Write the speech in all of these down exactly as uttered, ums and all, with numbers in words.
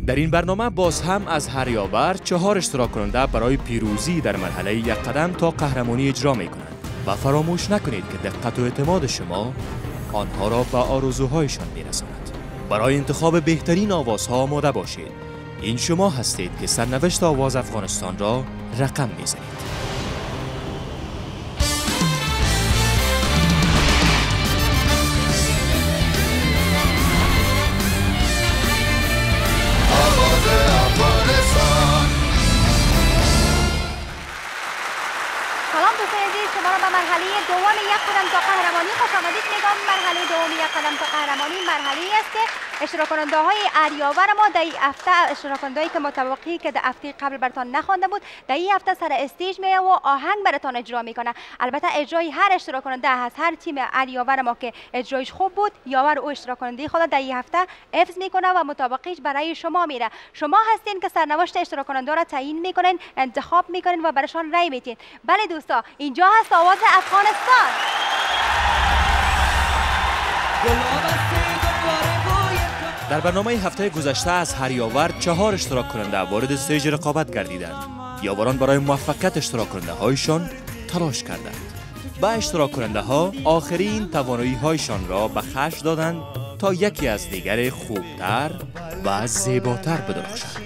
در این برنامه باز هم از هر یاور چهار اشتراک کننده برای پیروزی در مرحله یک قدم تا قهرمانی اجرا می کنند و فراموش نکنید که دقت و اعتماد شما آنها را به آرزوهایشان می رساند. برای انتخاب بهترین آوازها آماده باشید. این شما هستید که سرنوشت آواز افغانستان را رقم می زنید. سلام دوستان عزیز، شما را به مرحله دوم یک قدم تا قهرمانی خوش آمدید میگم. مرحله دوم یک قدم تا قهرمانی مرحله است که اشتراک کننده های اریاور ما در این هفته، اشتراک کننده هایی که متوقعی که در هفته قبل براتان نخوانده بود، در این هفته سر استیج میه و آهنگ براتان اجرا میکنه. البته اجرای هر اشتراک کننده از هر تیم اریاور ما که اجرایش خوب بود، یاور او اشتراک کننده خود در این هفته حفظ میکنه و مطابقیش برای شما میره. شما هستین که سرنوشت اشتراک کننده را تعیین میکنین، انتخاب میکنین و برایشان رای میدین. بله دوستا، اینجا هست آواز افغانستان. در برنامه هفته گذشته از هر یاور چهار اشتراک کننده وارد استیج رقابت گردیدند. یاوران برای موفقیت اشتراک کننده هایشان تلاش کردند. با اشتراک کننده ها آخرین توانایی هایشان را به خرج دادند تا یکی از دیگر خوبتر و زیباتر بدرخشند.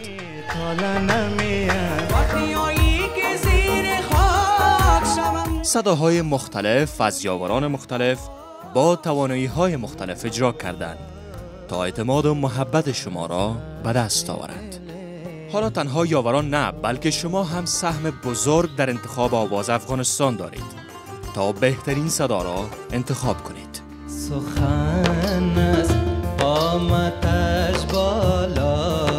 صداهای مختلف از یاوران مختلف با توانایی های مختلف اجرا کردند تا اعتماد و محبت شما را به دست آورند. حالا تنها یاوران نه، بلکه شما هم سهم بزرگ در انتخاب آواز افغانستان دارید تا بهترین صدا را انتخاب کنید. سخن از قامتش بالا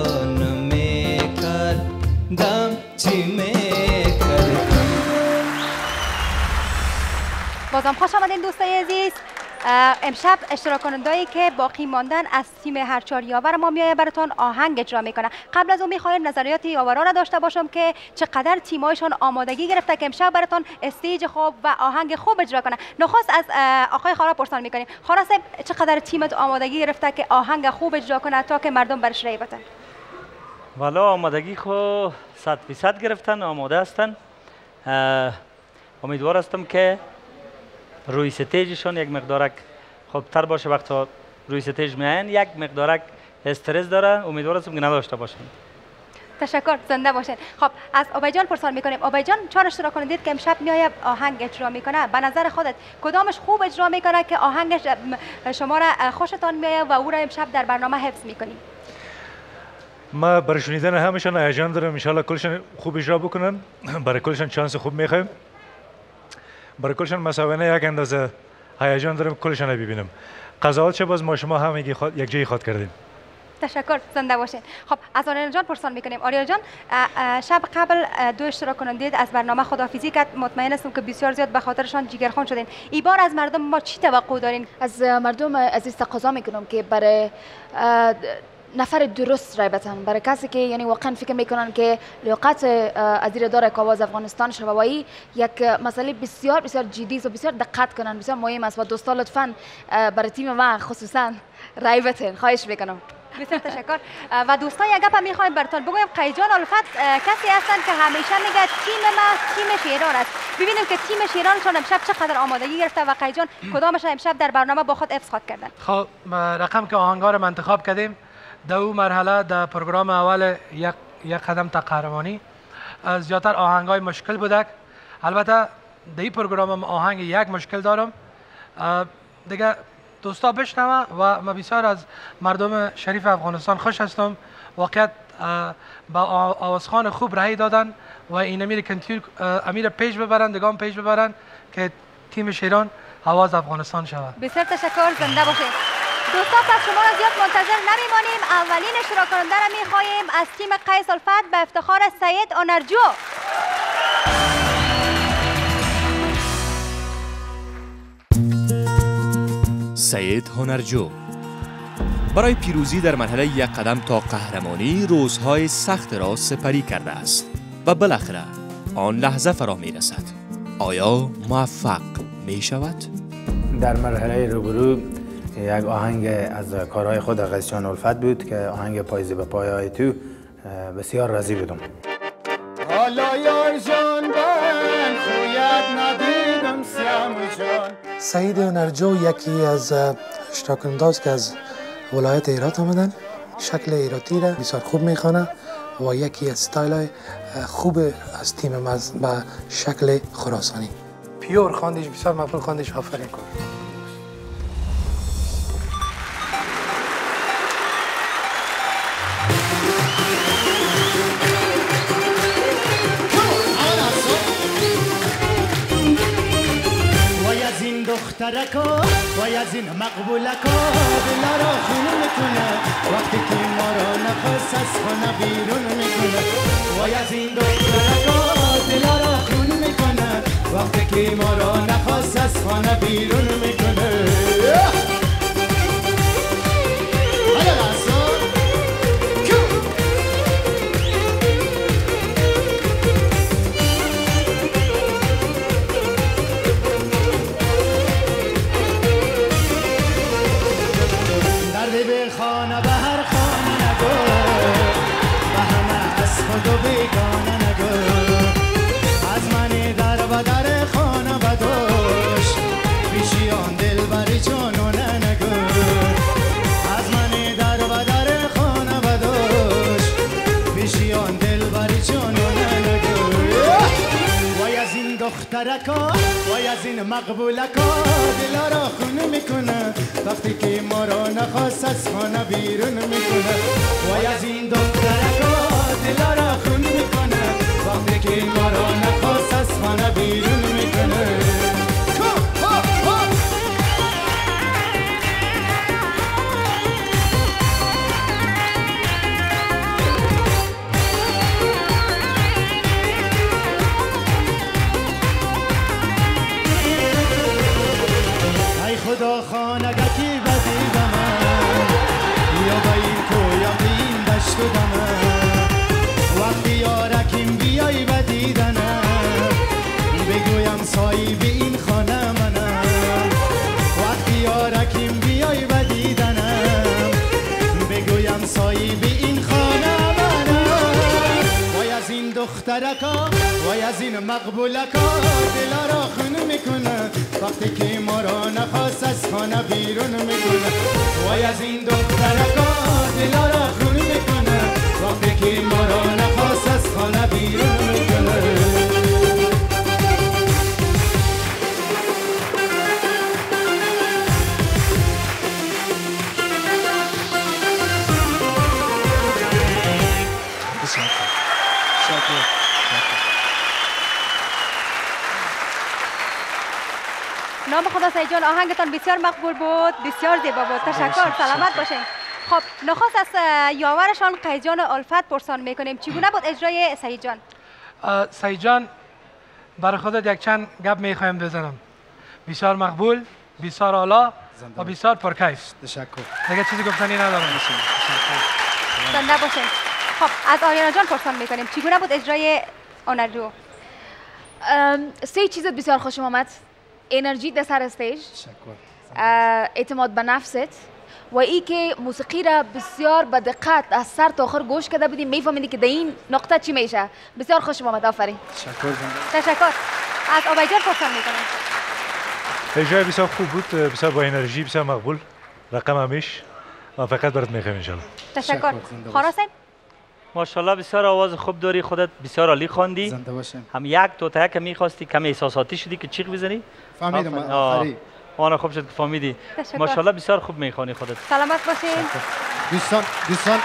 نمیکردم چی میکردم. بازم خوش آمدین دوستای عزیز. امشب اشتراک کننده‌ای که باقی ماندن از تیم هر چهار یاور ما میایه براتون آهنگ اجرا میکنه. قبل از اون میخوایم نظریات یاورا را داشته باشم که چقدر تیمایشان آمادگی گرفته که امشب براتون استیج خوب و آهنگ خوب اجرا کنه. نخست از آقای خارا پرسان میکنیم. خارا صاحب، چقدر تیمت آمادگی گرفته که آهنگ خوب اجرا کنه تا که مردم برش رای بدن؟ والا آمادگی خو صد فیصد گرفتن، آماده هستن. امیدوار هستم که روی ستیجشون یک مقدارک خوبتر باشه. وقتی روی ستیج میاین یک مقدارک استرس داره، امیدوار هستم که نداشته باشن. تشکر، زنده باشین. خب از آبای جان پرسان میکنیم. آبای جان، چهار اشتراک کننده که امشب میایه آهنگ اجرا میکنه، به نظر خودت کدامش خوب اجرا میکنه که آهنگش شما را خوشتان میایه و او را امشب در برنامه حفظ میکنی؟ ما برای شنیدن همشان هیجان دارم. ان شاءالله کلشان خوب اجرا بکنن. برای کلشان چانس خوب میخوایم. برای کلشان مساوانه یک اندازه هیجان دارم کلشان ببینم. قضاوت چه باز ما شما هم یک جایی خواد کردیم. تشکر، زنده باشین. خب از آریانا جان پرسان میکنیم. آریانا جان، شب قبل دو اشتراک کننده از برنامه خداحافظی کرد. مطمئن هستم که بسیار زیاد به خاطرشان جگرخون شدین. این بار از مردم ما چی توقع دارین؟ از مردم عزیز تقاضا میکنم که برای نفر درست رای بدن، برای کسی که یعنی واقعا فکر میکنن که لیاقت از داره که آواز افغانستان شوایی یک مسئله بسیار بسیار جدی و بسیار دقت کنن، بسیار مهم است و دوستا لطفاً برای تیم ما خصوصا رای بدن، خواهش میکنم. بسیار تشکر. و دوستان یک گپ میخوایم براتون بگویم. قیجان الفت کسی هستن که همیشه میگه تیم ما تیم شیران است. ببینیم که تیم شیرانشون امشب چقدر آمادگی گرفته و قیجان کدامش امشب در برنامه با خود حفظ خواد کردن. خب رقم که آهنگا رو انتخاب کردیم در او مرحله در پروگرام اول یک یک قدم تا قهرمانی زیادتر آهنگای مشکل بوده. البته در این پروگرام آهنگ یک مشکل دارم دیگه دوستا بشنوه و من بسیار از مردم شریف افغانستان خوش هستم. واقعیت با آوازخوان خوب رای دادن و این امیر کنتیور امیر پیش ببرن، دگام پیش ببرن که تیم شیران آواز افغانستان شود. بسیار تشکر، زنده باشید. دوستان پس شما را زیاد منتظر نمیمانیم. اولین اشتراک کننده را میخواهیم از تیم قیس الفت به افتخار سید هنرجو. سید هنرجو برای پیروزی در مرحله یک قدم تا قهرمانی روزهای سخت را سپری کرده است و بالاخره آن لحظه فرا می رسد. آیا موفق می شود؟ در مرحله روبرو یک آهنگ از کارهای خود قیسجان الفت بود که آهنگ پاییزی به پایه‌های تو بسیار راضی بودم. حالا یار جان من خویت ندیدم سیام جان. سعید هنرجو یکی از اشتراکننداست که از ولایت هرات آمدن. شکل هراتی را بسیار خوب میخوانه و یکی از استایل خوب از تیم مز به شکل خراسانی. پیور خواندیش، بسیار مقبول خواندیش. آفرین کن. دخترکا وای از این مقبولکا دلا را خون میکنه وقتی که ما را نفس از خانه بیرون میکنه. وای از این دخترکا دلا را خون میکنه وقتی که ما را نفس از خانه بیرون میکنه. خانه به هر خانه نگو به همه از خود و بیگانه نگو. از من در و در خانه بدوش پیشی آن دل بری جانونه نگو. از من در و در خانه بدوش پیشی آن دل بری جانونه نگو. وای از این دخترکا وای از این مقبولکا دلا را خونه میکنه وقتی که ما را نخواست از خانه بیرون میکنه. وای از این دخترکا دلا را خونه میکنه وقتی که ما را نخواست از خانه بیرون میکنه. خدا خانگکی بدی به من یا به این کو یا به این دشت و دمن. وقتی یارکیم بیای به دیدنم بگویم صاحب این خانه منم. وقتی یارکیم بیای به دیدنم بگویم صاحب این خانه منم. وای از این دخترکا وای از این مقبولکا دلا را خون میکنه وقتی که ما را نخواست از خانه بیرون میکنه. وای از این دخترکا دلا را خون میکنه وقتی که ما را نخواست از خانه بیرون میکنه. نام خدا سعید جان، آهنگتان بسیار مقبول بود، بسیار زیبا بود. تشکر، سلامت باشین. خب نخست از یاورشان قیسجان الفت پرسان میکنیم چگونه بود اجرای سعید جان؟ سعید جان برای خودت یک چند گپ میخوایم بزنم. بسیار مقبول، بسیار اعلی و بسیار پرکیف. تشکر. دیگه چیزی گفتنی ندارم. زنده باشین. خب از آریانا جان پرسان میکنیم چگونه بود اجرای آنرجو؟ سه چیزت بسیار خوشم آمد. انرژی در سر استیج، اعتماد به نفست و ای که موسیقی را بسیار به دقت از سر تا آخر گوش کرده بودیم، میفهمیدی که در این نقطه چی میشه. بسیار خوشم آمد. آفرین. تشکر. تشکر. از آبای جان پرسان میکنم. اجرای بسیار خوب بود، بسیار با انرژی، بسیار مقبول. رقم همیش موفقیت برات میخوایم ان شاء الله. تشکر. خاراسین ماشاءالله بسیار آواز خوب داری، خودت بسیار عالی خواندی. زنده باشین. هم یک دو تا که میخواستی کم احساساتی شدی که چیغ بزنی. فهمیدم آخری. آن خوب شد که فهمیدی. ماشاءالله بسیار خوب میخوانی خودت. سلامت باشین. دوستان دوستان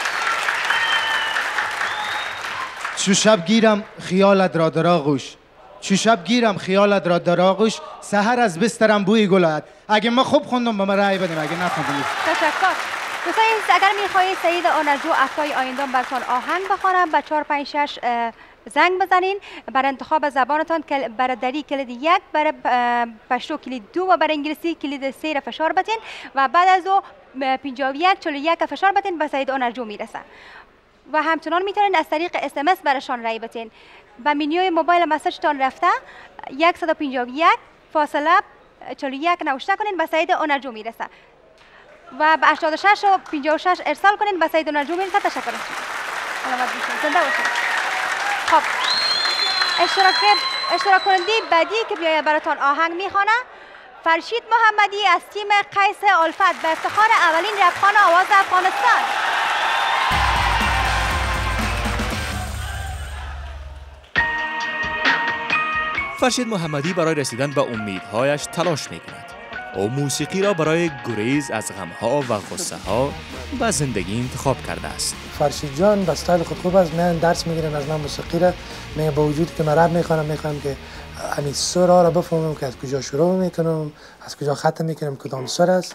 چو شب گیرم خیالت را در آغوش، چو شب گیرم خیالت را در آغوش، سحر از بسترم بوی گل آید. اگه ما خوب خوندم به من رأی بدین، اگه نخوندم. تشکر. دوستان اگر میخواهید سعید آنرجو هفته‌های آینده براتون آهنگ بخوانم به چهار پنج شش زنگ بزنین. برای انتخاب زبانتان برای دری کلید یک، برای پشتو کلید دو و برای انگلیسی کلید سه را فشار بدین و بعد از او پنجاه و یک چهل و یک فشار بدین به سعید آنرجو میرسه. و همچنان میتونین از طریق اس ام اس براشان رای بدین. و منیوی موبایل مسیجتان رفته صد و پنجاه و یک فاصله چهل و یک نوشته کنین به سعید آنرجو میرسه. و به هشتاد و شش و پنجاه و شش ارسال کنین. به سعید و نجوم این تشکر می‌کنم. سلامت باشین. زنده باشین. خب اشتراک اشتراک کننده بعدی که بیاید براتون آهنگ میخوانه فرشید محمدی از تیم قیس الفت به افتخار اولین رپخوان آواز افغانستان. فرشید محمدی برای رسیدن به امیدهایش تلاش میکند. او موسیقی را برای گریز از غمها و غصه ها و زندگی انتخاب کرده است. فرشید جان به استایل خود خوب است. من درس میگیرم از من موسیقی را. من با وجودی که من رپ میخوانم میخوام که همین سر را بفهمم که از کجا شروع میکنم، از کجا ختم میکنم، کدام سر است.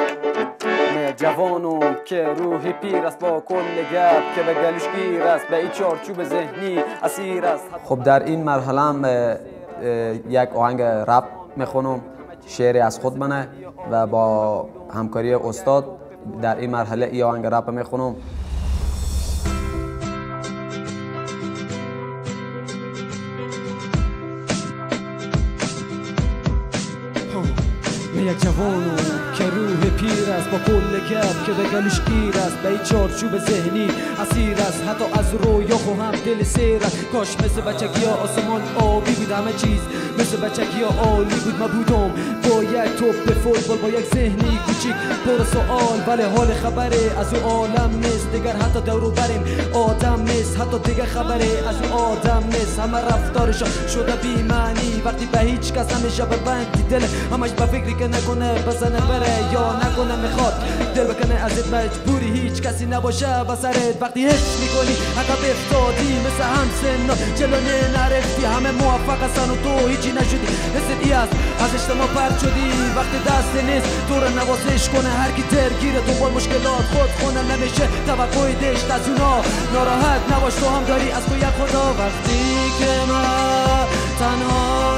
جوانم که روحی پیر است با کل گپ که به گلوش گیر است به این چارچوب ذهنی اسیر است. خب در این مرحله هم یک آهنگ رپ میخونم، شعری از خود منه و با همکاری استاد در این مرحله ای آهنگ رپ میخونم. یک جوانو که روح پیر است با کل گپ که به گلوش گیر است به این چارچوب ذهنی اسیر است حتی از رویا خو هم دل سیر است. کاش مثل بچگی ها آسمان آبی بود همه چیز مثل بچگی ها عالی بود. ما بودم با یک توپ فوتبال با یک ذهنی کوچیک پر سوال ولی حال خبره از او عالم نیست دیگر حتی دورو بریم آدم نیست حتی دیگر خبره از او آدم نیست. همه رفتارش شده بی معنی وقتی به هیچ کس همیشه ببندی دل همش به فکری که نکنه بزنه بره یا نکنه میخواد دل بکنه ازت مجبوری هیچ کسی نباشه بسرت وقتی حس میکنی عقب افتادی مثل هم سن جلو نرفتی همه موفق هستن و تو هیچی نشدی حست ای است از اجتماع پرد شدی وقتی دست نیست تو رو نوازش کنه هر کی درگیره دنبال مشکلات خود خونه نمیشه توقعی داشت از اونا ناراحت نباش تو هم داری از تو یک خدا وقتی که من تنها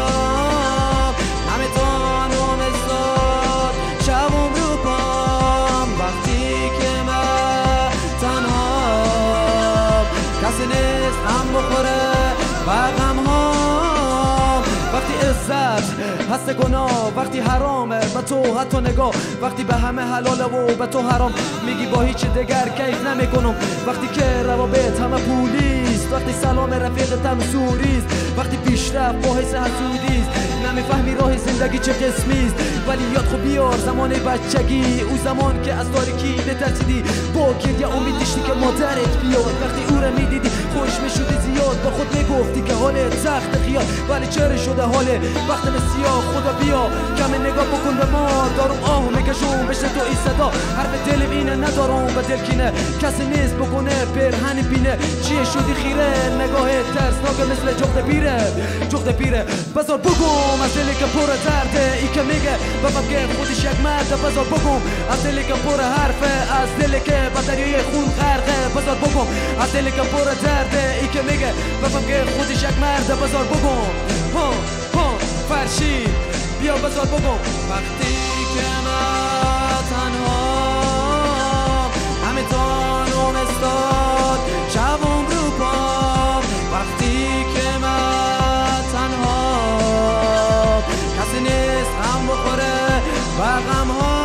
شبم رو پام وقتی که من تنها کسی نیست هم بخوره و غم ها وقتی عزت هست گناه وقتی حرامه به تو حتی نگاه وقتی به همه حلاله و به تو حرام میگی با هیچ دگر کیف نمیکنم وقتی که روابط همه پولیست وقتی سلام رفیقت هم سوریست وقتی پیشرفت با حس حسودیست نمیفهمی راه زندگی چه قسمیست ولی یاد خو بیار زمان بچگی او زمان که از تاریکی نترسیدی با گریه امید داشتی که مادرت بیاد وقتی او رو میدیدی خوش میشدی زیاد با خود میگفتی که حالت سخت خیال ولی چرا شده حاله وقت سیاه خدا بیا کم نگاه بکن به ما دارم آهو میکشم بشه تو این صدا حرف دل اینه ندارم به دل کینه کسی نیست بکنه پرهن بینه چیه شدی خیره نگاه ترسناک مثل جغد پیره جغد پیره بذار بگم از دلی که پر درده ای که میگه بفهم که خودش یک مرده بذار بگم از دلی که پر حرفه از دلی که به دریای خون غرقه بذار بگم از دلی که پر درده ای که میگه بفهم که خودش یک مرده بذار بگم ها ها فرشید بیا بذار بگم وقتی که من تنها همه تانم استاد شبم رو پام وقتی که من تنها کسی نیست هم بخوره و غم ها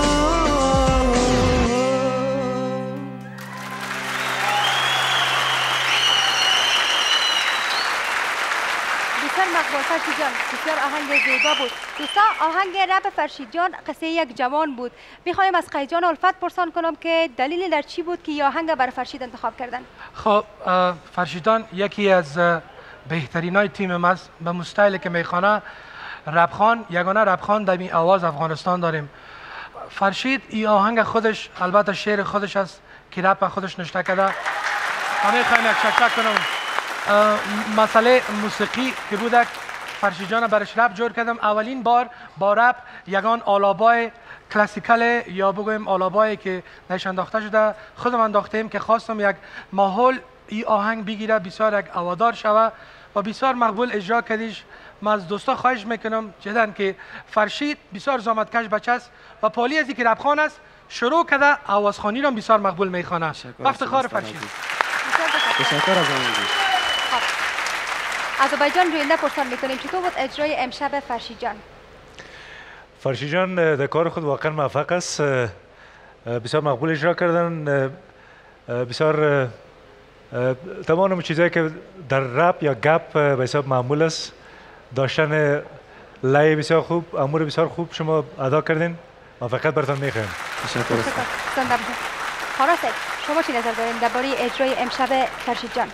بسیار مقبول فرشید جان بسیار آهنگ زیبا بود. دوستا آهنگ رپ فرشید جان قصه یک جوان بود. میخوایم از قیس جان الفت پرسان کنم که دلیل در چی بود که این آهنگ برای فرشید انتخاب کردن؟ خب فرشیدان یکی از بهترین های تیم ماست به مستایلی که میخوانه رپخوان یگانه رپخوان در این آواز افغانستان داریم. فرشید این آهنگ خودش البته شعر خودش است که رپ خودش نشته کرده. من میخوایم یک شکر کنم مسئله موسیقی که بودک فرشید جان برش رپ جور کردم. اولین بار با رپ یگان آلابای کلاسیکل یا بگویم آلابایی که نش انداخته شده خودم انداختیم که خواستم یک ماحول این آهنگ بگیره بسیار یک اوادار شوه و بسیار مقبول اجرا کردیش. من از دوستا خواهش میکنم جدا که فرشید بسیار زحمتکش بچه است و پالی از اینکه رپخوان است شروع کرده آوازخوانی را بسیار مقبول میخوانه. افتخار فرشید. تشکر از آموزش. آذربایجان روینده پرسان میکنیم چطور بود اجرای امشب فرشید جان؟ فرشید جان در کار خود واقعا موفق است. بسیار مقبول اجرا کردن. بسیار تمام چیزایی که در رپ یا گپ به حساب معمول است داشتن لای بسیار خوب، امور بسیار خوب شما ادا کردین. موفقیت براتون میخوایم. تشکر. زنده باشید. خلاص شما چی نظر دارین درباره اجرای امشب فرشید جان؟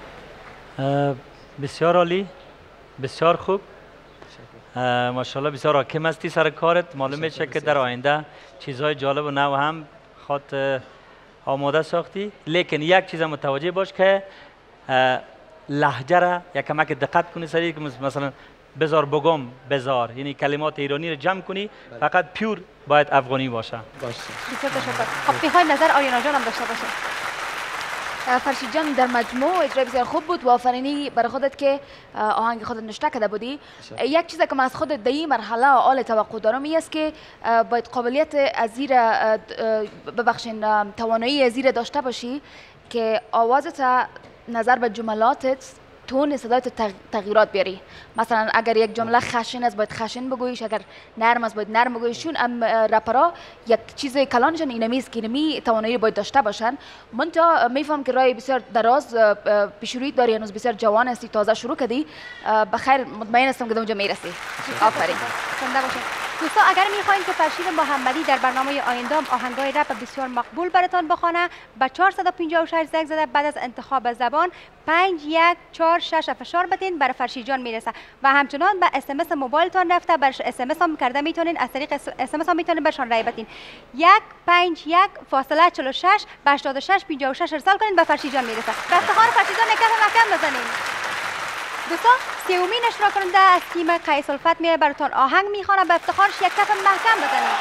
بسیار عالی، بسیار خوب. ماشاءالله بسیار حاکم هستی سر کارت. معلوم میشه که در آینده چیزهای جالب و نو هم خود آماده ساختی. لیکن یک چیز متوجه باش که لهجه را یک کمک دقت کنی سری، که مثلا بزار بگم بزار، یعنی کلمات ایرانی رو جمع کنی، فقط پیور باید افغانی باشه. باشه. بسیار تشکر. خب میخوایم نظر آریانا جان هم داشته باشه. فرشید جان در مجموع اجرای بسیار خوب بود و آفرینی برای خودت که آهنگ خودت نشته کرده بودی. یک چیز که من از خودت در این مرحله آل توقع دارم این است که باید قابلیت ازیر ببخشین توانایی ازیر داشته باشی که آوازت نظر به جملاتت تون صدایت تغییرات بیاری. مثلا اگر یک جمله خشن است باید خشن بگویش، اگر نرم است باید نرم بگویش. چون ام رپرها یک چیز کلانشان اینمی است که اینمی توانایی باید داشته باشن. من تا میفهم که راه بسیار دراز پیش رویت داری، هنوز بسیار جوان هستی، تازه شروع کردی. بخیر مطمئن هستم که اونجا میرسی. آفرین. زنده باشه. دوستان اگر میخواین که فرشید محمدی در برنامه آینده آهنگای رپ بسیار مقبول براتان بخونه، با چهارصد و پنجاه و شش زنگ زده بعد از انتخاب زبان پنج یک چهار شش فشار بدین، برای فرشید جان میرسه. و همچنان به اس ام اس موبایلتان رفته، برش اس ام اس هم کرده میتونین، از طریق اس ام اس هم میتونین برشان رای بدین. یک پنج یک فاصله چهل و شش به هشتاد و شش پنجاه و شش ارسال کنین، به فرشید جان میرسه. به افتخار فرشید جان نکته محکم بزنین. دوستان سومین اشتراک کننده از تیم قیس الفت میره براتون آهنگ میخوانه، به افتخارش یک کف محکم بزنید.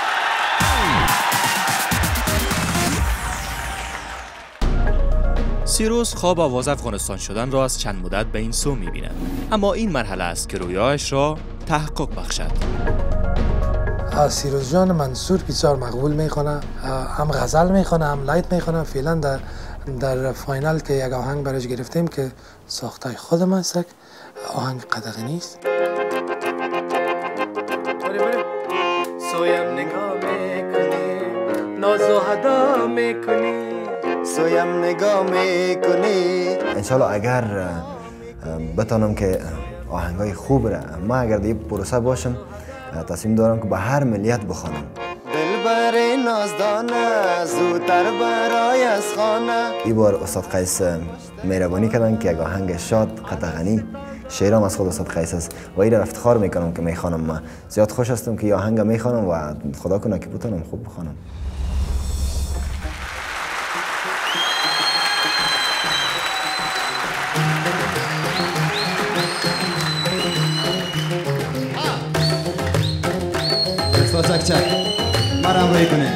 سیروس خواب آواز افغانستان شدن را از چند مدت به این سو میبیند، اما این مرحله است که رویایش را تحقق بخشد. سیروس جان منصور بسیار مقبول میخونه، هم غزل میخونه هم لایت میخونه. فعلا در در فاینال که یک آهنگ برایش گرفتیم که ساخته خودم است، آهنگ قدغنی است. سویم نگاه میکنی، ناز و هدا میکنی، سویم نگاه میکنی. انشالله اگر بتانم که آهنگای خوب را ما اگر در پروسه باشم تصمیم دارم که به هر ملیت بخوانم. دلبر نازدانه زودتر برای از خانه. این بار استاد قیس مهربانی کردن که یک آهنگ شاد قطغنی شعرام از خود استاد قیس است و این را افتخار میکنم که میخوانم. من زیاد خوش هستم که این آهنگ میخوانم و خدا کنه که بتونم خوب بخوانم. چک چک مرام روی کنه.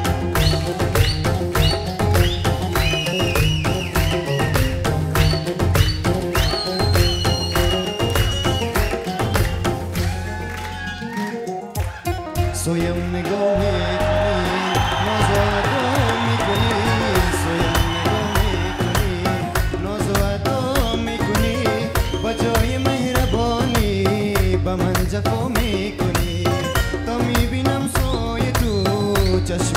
سویم نگاه میکنی، ناز و ادا میکنی، سویم نگاه میکنی، ناز و ادا میکنی، با جای مهربانی با من جفا میکنی. تا میبینم سوی تو چشم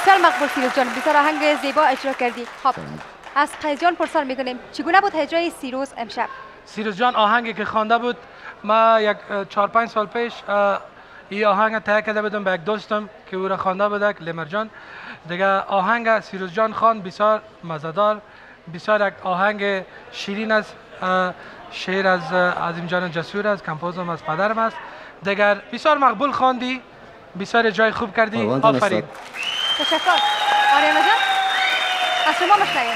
بسیار مقبول سیروز جان، بسیار آهنگ زیبا اجرا کردی. خب از قیس جان پرسان میکنیم چگونه بود اجرای سیروز امشب؟ سیروز جان آهنگی که خوانده بود، ما یک چهار پنج سال پیش این آهنگ تهیه کرده بودم به یک دوستم که او را خوانده بودک، لیمر جان. دیگه آهنگ سیروز جان خوان بسیار مزهدار، بسیار یک آهنگ شیرین است. شعر از عظیم جان جسور است، کمپوزم از پدرم است. دیگر بسیار مقبول خواندی، بسیار جای خوب کردی. آفرین. تشکر. آریانا جان از شما مشنویم.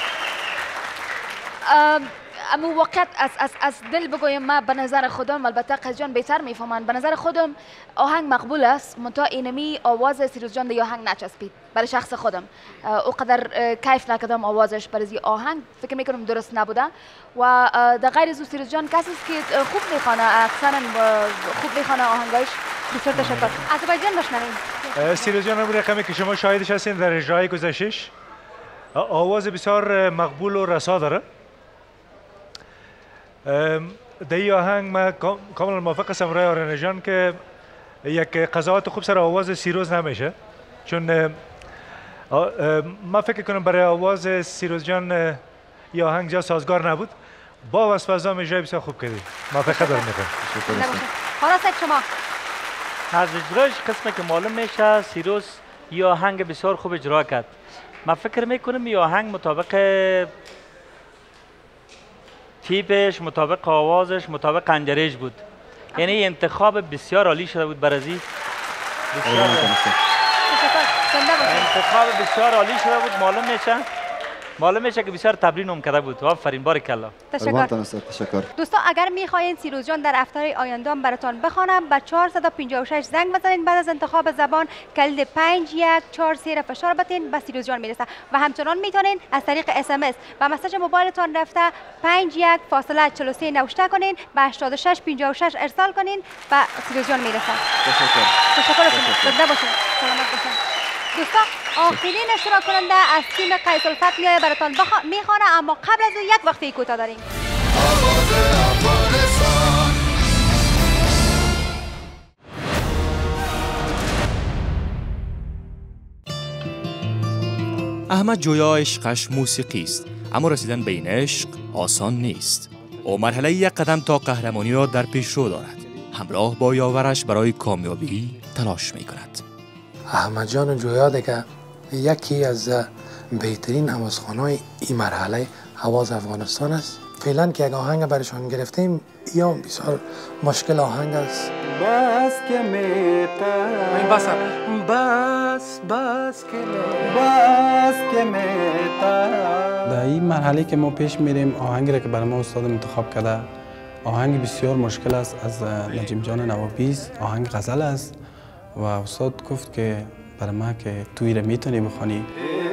اما واقعیت از, از, از دل بگویم، ما به نظر خودم، البته قیس جان بهتر میفهمند، به نظر خودم آهنگ مقبول است، منتها اینمی آواز سیروز جان دی آهنگ نچسبید. برای شخص خودم اوقدر کیف نکردم آوازش، برای آهنگ فکر میکنم درست نبوده. و در غیر از سیروز جان کسی است که خوب میخوانه، اکثرا خوب میخوانه آهنگایش. بسیار تشکر. آذربایجان بشنویم. سیروز جان همون رقمی که شما شاهدش هستین در اجرای گذشته‌اش، آواز بسیار مقبول و رسا داره. در این آهنگ من کاملا موافق هستم رای آریانا جان که یک قضاوت خوب سر آواز سیروز نمیشه، چون ما فکر کنم برای آواز سیروز جان این آهنگ جا سازگار نبود. با وصف ازام اجرای بسیار خوب کردی، موافقت دارم میکنم. حالا شما از اجرایش قسمی که معلوم میشه سیروز این آهنگ بسیار خوب اجرا کرد. من فکر میکنم این آهنگ مطابق تیپش، مطابق آوازش، مطابق قنجرهش بود. یعنی انتخاب بسیار عالی شده بود برازی. بسیار انتخاب بسیار عالی شده بود. معلوم میشه معلوم میشه که بسیار تمرین هم کرده بود. آفرین، بارکالله. تشکر. تشکر. دوستان اگر میخواین سیروز جان در هفته آینده براتون بخوانم، به چهارصد و پنجاه و شش زنگ بزنید. بعد از انتخاب زبان کلید پنج یک چهار سه را فشار بدین، به سیروز جان میرسه. و همچنان میتونین از طریق اس ام اس و مسیج موبایلتون رفته پنج یک فاصله چهل و سه نوشته کنین، به هشتاد و شش پنجاه و شش ارسال کنین، به سیروز جان میرسه. تشکر. تشکر شما. زنده باشین. سلامت باشین. دوستان آخرین اشتراک کننده از تیم قیس الفت میایه براتون بخوا... میخوانه، اما قبل از او یک وقتی کوتاه داریم. احمد جویا عشقش موسیقی است، اما رسیدن به این عشق آسان نیست. او مرحله یک قدم تا قهرمانی را در پیش رو دارد. همراه با یاورش برای کامیابی تلاش می کند. احمد جان جویا دیگه یکی از بهترین آوازخوان‌های این مرحله آواز افغانستان است. فعلا که یک آهنگ برشان گرفتیم، یا بسیار مشکل آهنگ است. بس که میتا این بس بس بس که بس که میتا. در این مرحله که ما پیش میریم، آهنگی را که برای ما استاد انتخاب کرده آهنگ بسیار مشکل است، از نجیم جان نوابی است. آهنگ غزل است و استاد گفت که برای ما که توی را میتونی بخوانی.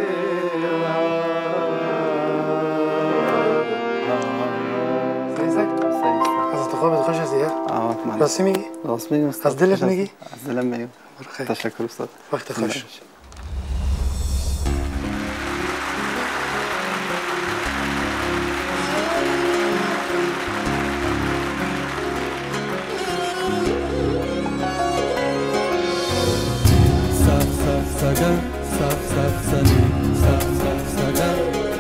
از انتخابت خوش هستی؟ راستی میگی؟ راست میگم. از دلت میگی؟ از دلم میگم. تشکر استاد. وقت خوش. saga saf saf sani saf saf saga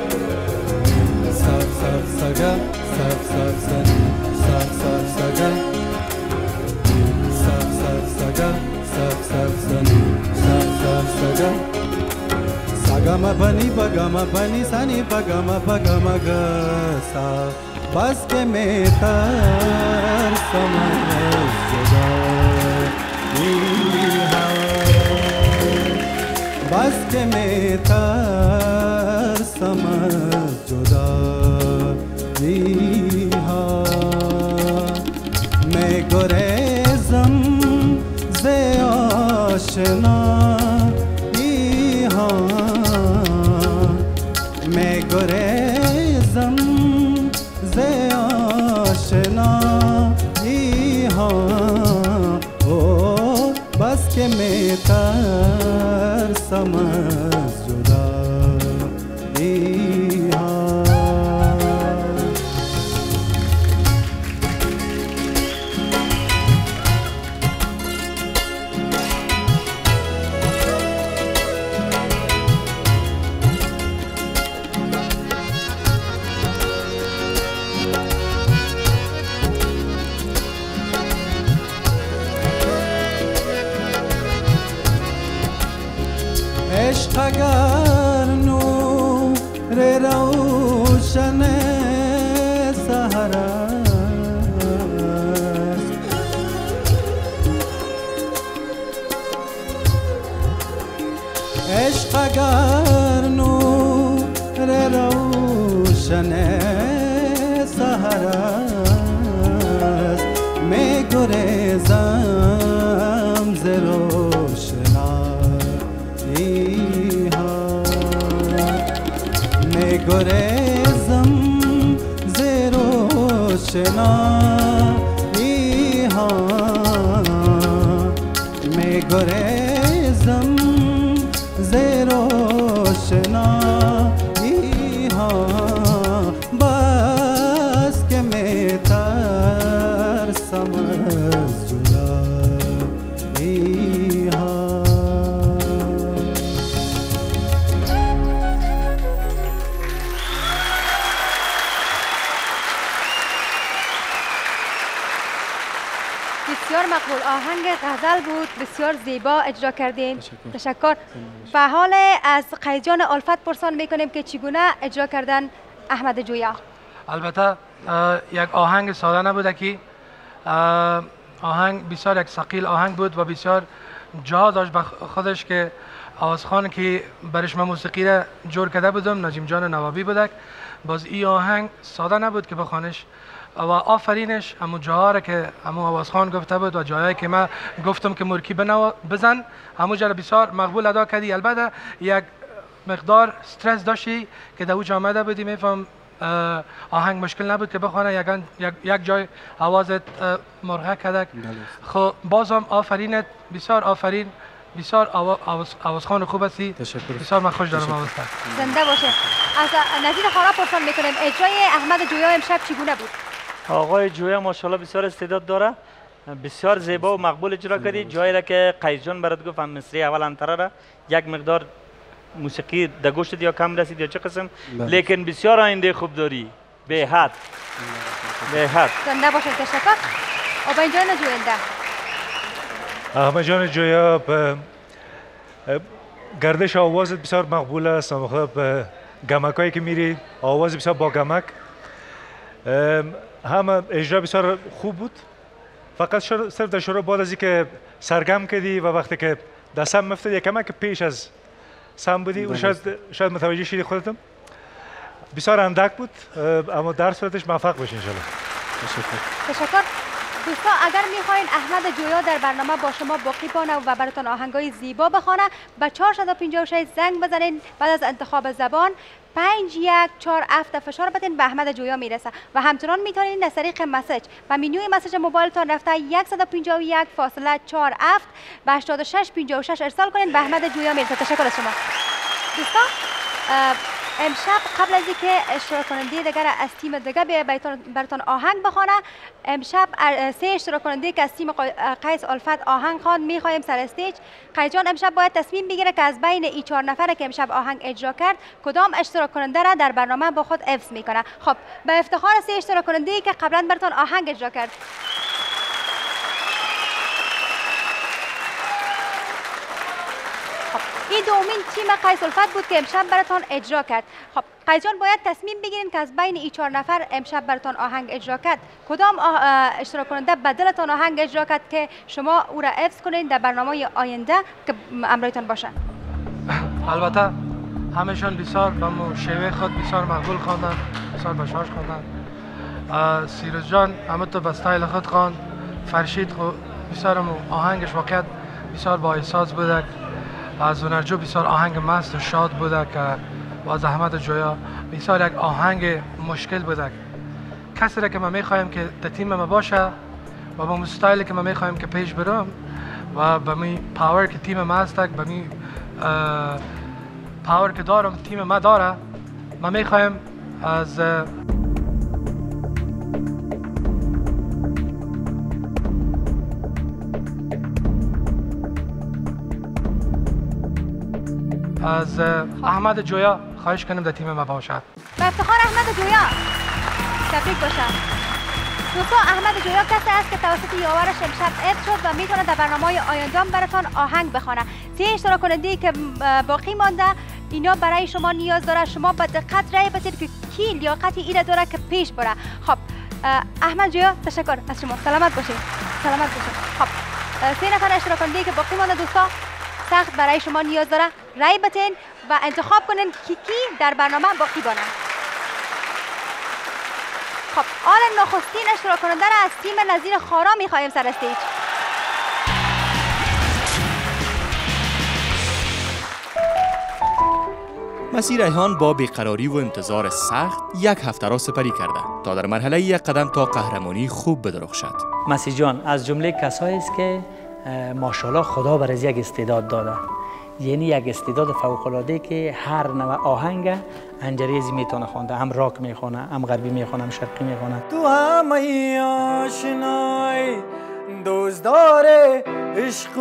saf saf saga saf saf sani saf saf saga saf saf saga saf saf sani saf saf saga saga ma bani baga ma bani sani baga ma baga ma ga sa bas ke metar samaj jada बस के मैं तार समझ जुदा मैं गुरेज़म ज़े आशना मैं गुरेज़म ज़े आशना ओ बस के मैं तार समझ जुदा عشق اگر نور روشن سحر است عشق اگر نور روشن سحر است می گریزم ز روشنایی ها می گریزم ز روشنایی ها می گریزم ز روشنایی ها بس که می ترسم از جدایی ها. بسیار مقبول آهنگ غزل بود، بسیار زیبا اجرا کردین. تشکر. و حال از قیس جان الفت پرسان میکنیم که چگونه اجرا کردن احمد جویا. البته یک آهنگ ساده نبوده که آهنگ بسیار یک ثقیل آهنگ بود و بسیار جا داشت به خودش که آوازخوان که برش من موسیقی را جور کرده بودم نجیم جان نوابی بودک. باز این آهنگ ساده نبود که بخوانش و آفرینش همون جاها که همون آوازخوان گفته بود و جایی که من گفتم که مرکی بنو بزن همون جا بسیار مقبول ادا کردی. البته یک مقدار استرس داشتی که در اوج آمده بودی، میفهم آهنگ مشکل نبود که بخوانه یک, یک جای آوازت مرغه کردک. خب بازم آفرینت، بسیار آفرین، بسیار آواز آوازخوان خوب هستی. بسیار من خوش دارم آواز کرد. زنده باشه. از نظیر خارا پرسان میکنیم اجرای احمد جویا امشب چگونه بود؟ آقای جویا ماشاءالله بسیار استعداد داره، بسیار زیبا و مقبول اجرا کردی. جایی را که قیس جان برات گفت هم مصری اول انتره را یک مقدار موسیقی در گوشت یا کم رسید یا چه قسم، لیکن بسیار آینده خوب داری، به حد به حد. زنده باشه. تشکر. آبای جان جوینده احمد جان جویا به گردش آوازت بسیار مقبول است. به گمکایی که میری آواز بسیار با گمک، همه اجرا بسیار خوب بود. فقط صرف در شروع بعد از اینکه سرگم کردی و وقتی که دستم مفتد یکم که پیش از سم بودی اون شاید شاید متوجه شدی خودتم. بسیار اندک بود اما در صورتش موفق باشی ان شاء الله. تشکر. تشکر. دوستان اگر میخواین احمد جویا در برنامه با شما باقی بانه و براتون آهنگای زیبا بخوانه به چهار پنج شش زنگ بزنین. بعد از انتخاب زبان پنج یک چهار هفت فشار بدین به احمد جویا میرسه و همچنان میتونین از طریق مسیج و منوی مسیج موبایلتان رفته صد و پنجاه و یک فاصله چهار هفت به هشتاد و شش پنجاه و شش ارسال کنین به احمد جویا میرسه. تشکر از شما. دوستان امشب قبل از اینکه اشتراک کننده دیگر از تیم دیگر براتون آهنگ بخوانه، امشب سه اشتراک کننده که از تیم قیس الفت آهنگ خواند میخوایم سر استیج. قیس جان امشب باید تصمیم بگیره که از بین این چهار نفره که امشب آهنگ اجرا کرد کدام اشتراک کننده را در برنامه با خود حفظ میکنه. خب به افتخار سه اشتراک کننده که قبلا براتون آهنگ اجرا کرد. این دومین تیم قیس الفت بود که امشب براتون اجرا کرد. خب قیس جان باید تصمیم بگیرین که از بین این چهار نفر امشب براتون آهنگ اجرا کرد کدام اشتراک کننده بدلتون آهنگ اجرا کرد که شما او را حفظ کنین در برنامه آینده که امرایتان باشه. البته همشان بسیار به شیوه خود بسیار مقبول خواندن، بسیار بشاش خواندن. سیروز جان همه تو به استایل خود خواند. فرشید بسیار آهنگش واقعا بسیار با احساس بوده. از هنرجو بسیار آهنگ مست و شاد بوده که باز احمد جویا بسیار یک آهنگ مشکل بوده. کسی را که ما میخوایم که در تیم ما باشه و با مستایلی که ما میخوایم که پیش برم و با می پاور که تیم ما هست، با می پاور که دارم تیم ما داره، ما میخوایم از از احمد جویا خواهش کنیم در تیم ما باشد. به افتخار احمد جویا تبریک باشد. دوستان احمد جویا کسی است که توسط یاورش امشب حفظ شد و میتونه در برنامه‌های آینده براتون آهنگ بخونه. سه اشتراک کننده که باقی مانده اینا برای شما نیاز داره شما به دقت رای بدید که کی لیاقت ایره داره که پیش بره. خب احمد جویا تشکر از شما، سلامت باشید. سلامت باشید. خب سه نفر اشتراک کننده که باقی مانده دوستا سخت برای شما نیاز داره رای بدین و انتخاب کنین کی کی در برنامه باقی بانه. خب آن نخستین اشتراک کننده را از تیم نظیر خارا میخواهیم سر استیج. مسیح ریحان با بیقراری و انتظار سخت یک هفته را سپری کرده تا در مرحله یک قدم تا قهرمانی خوب بدرخشد. مسیح جان از جمله کسایی است که ماشاءالله خدا برای یک استعداد داده، یعنی یک استعداد فوق العاده که هر نوع آهنگ انجریزی میتونه خوانده، هم راک میخونه، هم غربی میخونه، هم شرقی میخونه. تو همه آشنای دوزدار عشق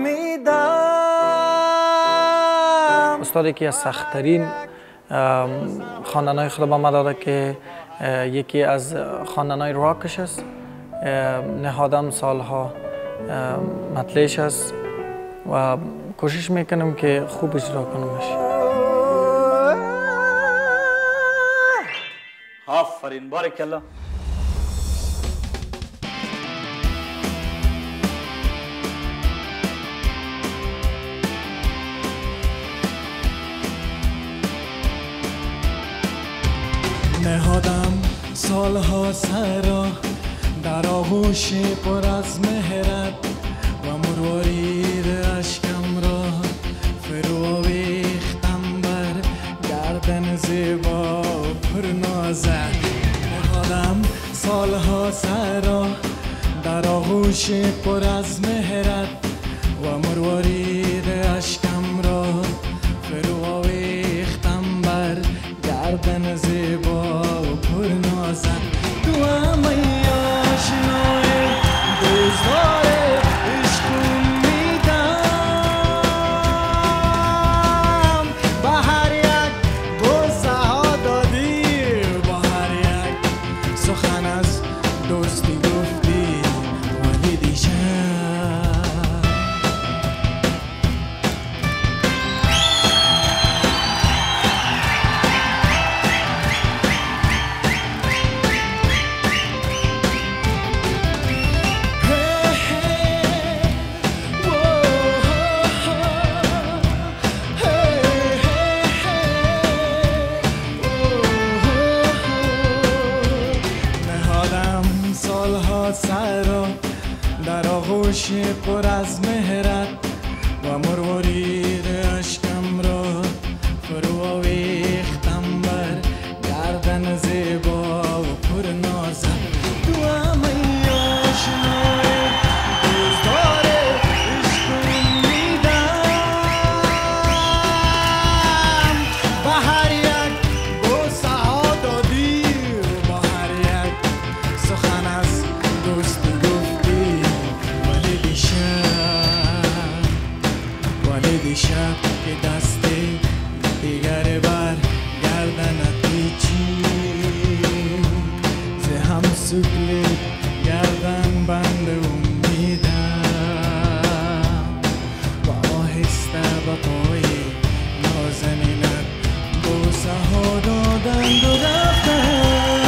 میدم. استادی که از سخت‌ترین خواندن‌های خود با ما داده که یکی از خواندن‌های راکش است. نهادم سالها مطلعش است و کوشش میکنم که خوب اجرا کنمش. آفرین، بارک الله. نهادم سالها سرا در آغوش پر از مهرت و مروارید اشکم را فرو آویختم بر گردن زیبا پرنازت. نهادم سالها سرا در آغوش پر از مهرت و مروارید اشکم را فرو آویختم بر گردن زیبا پرنازت. تو همه آشنای دوزدار عشق میدم. با هر یک بوسه ها دادی، با هر یک سخن از دوستی گفتی، ولی دیشب سرا در آغوش پر از مهرت و مروارید اشکم را فرو آویختم بر گردن زیبا و پرنازت. تو همه آشنای دوزدار عشق میدم. با هر یک بوسه ها دادی، با هر یک سخن از دوستی گفتی، ولی دیشب ولی دیشب که دست دیگر بر گردنت پیچید، ز هم سکلی گردن بند امیدم و آهسته با پای نازنینت بوسه ها دادند و رفتند.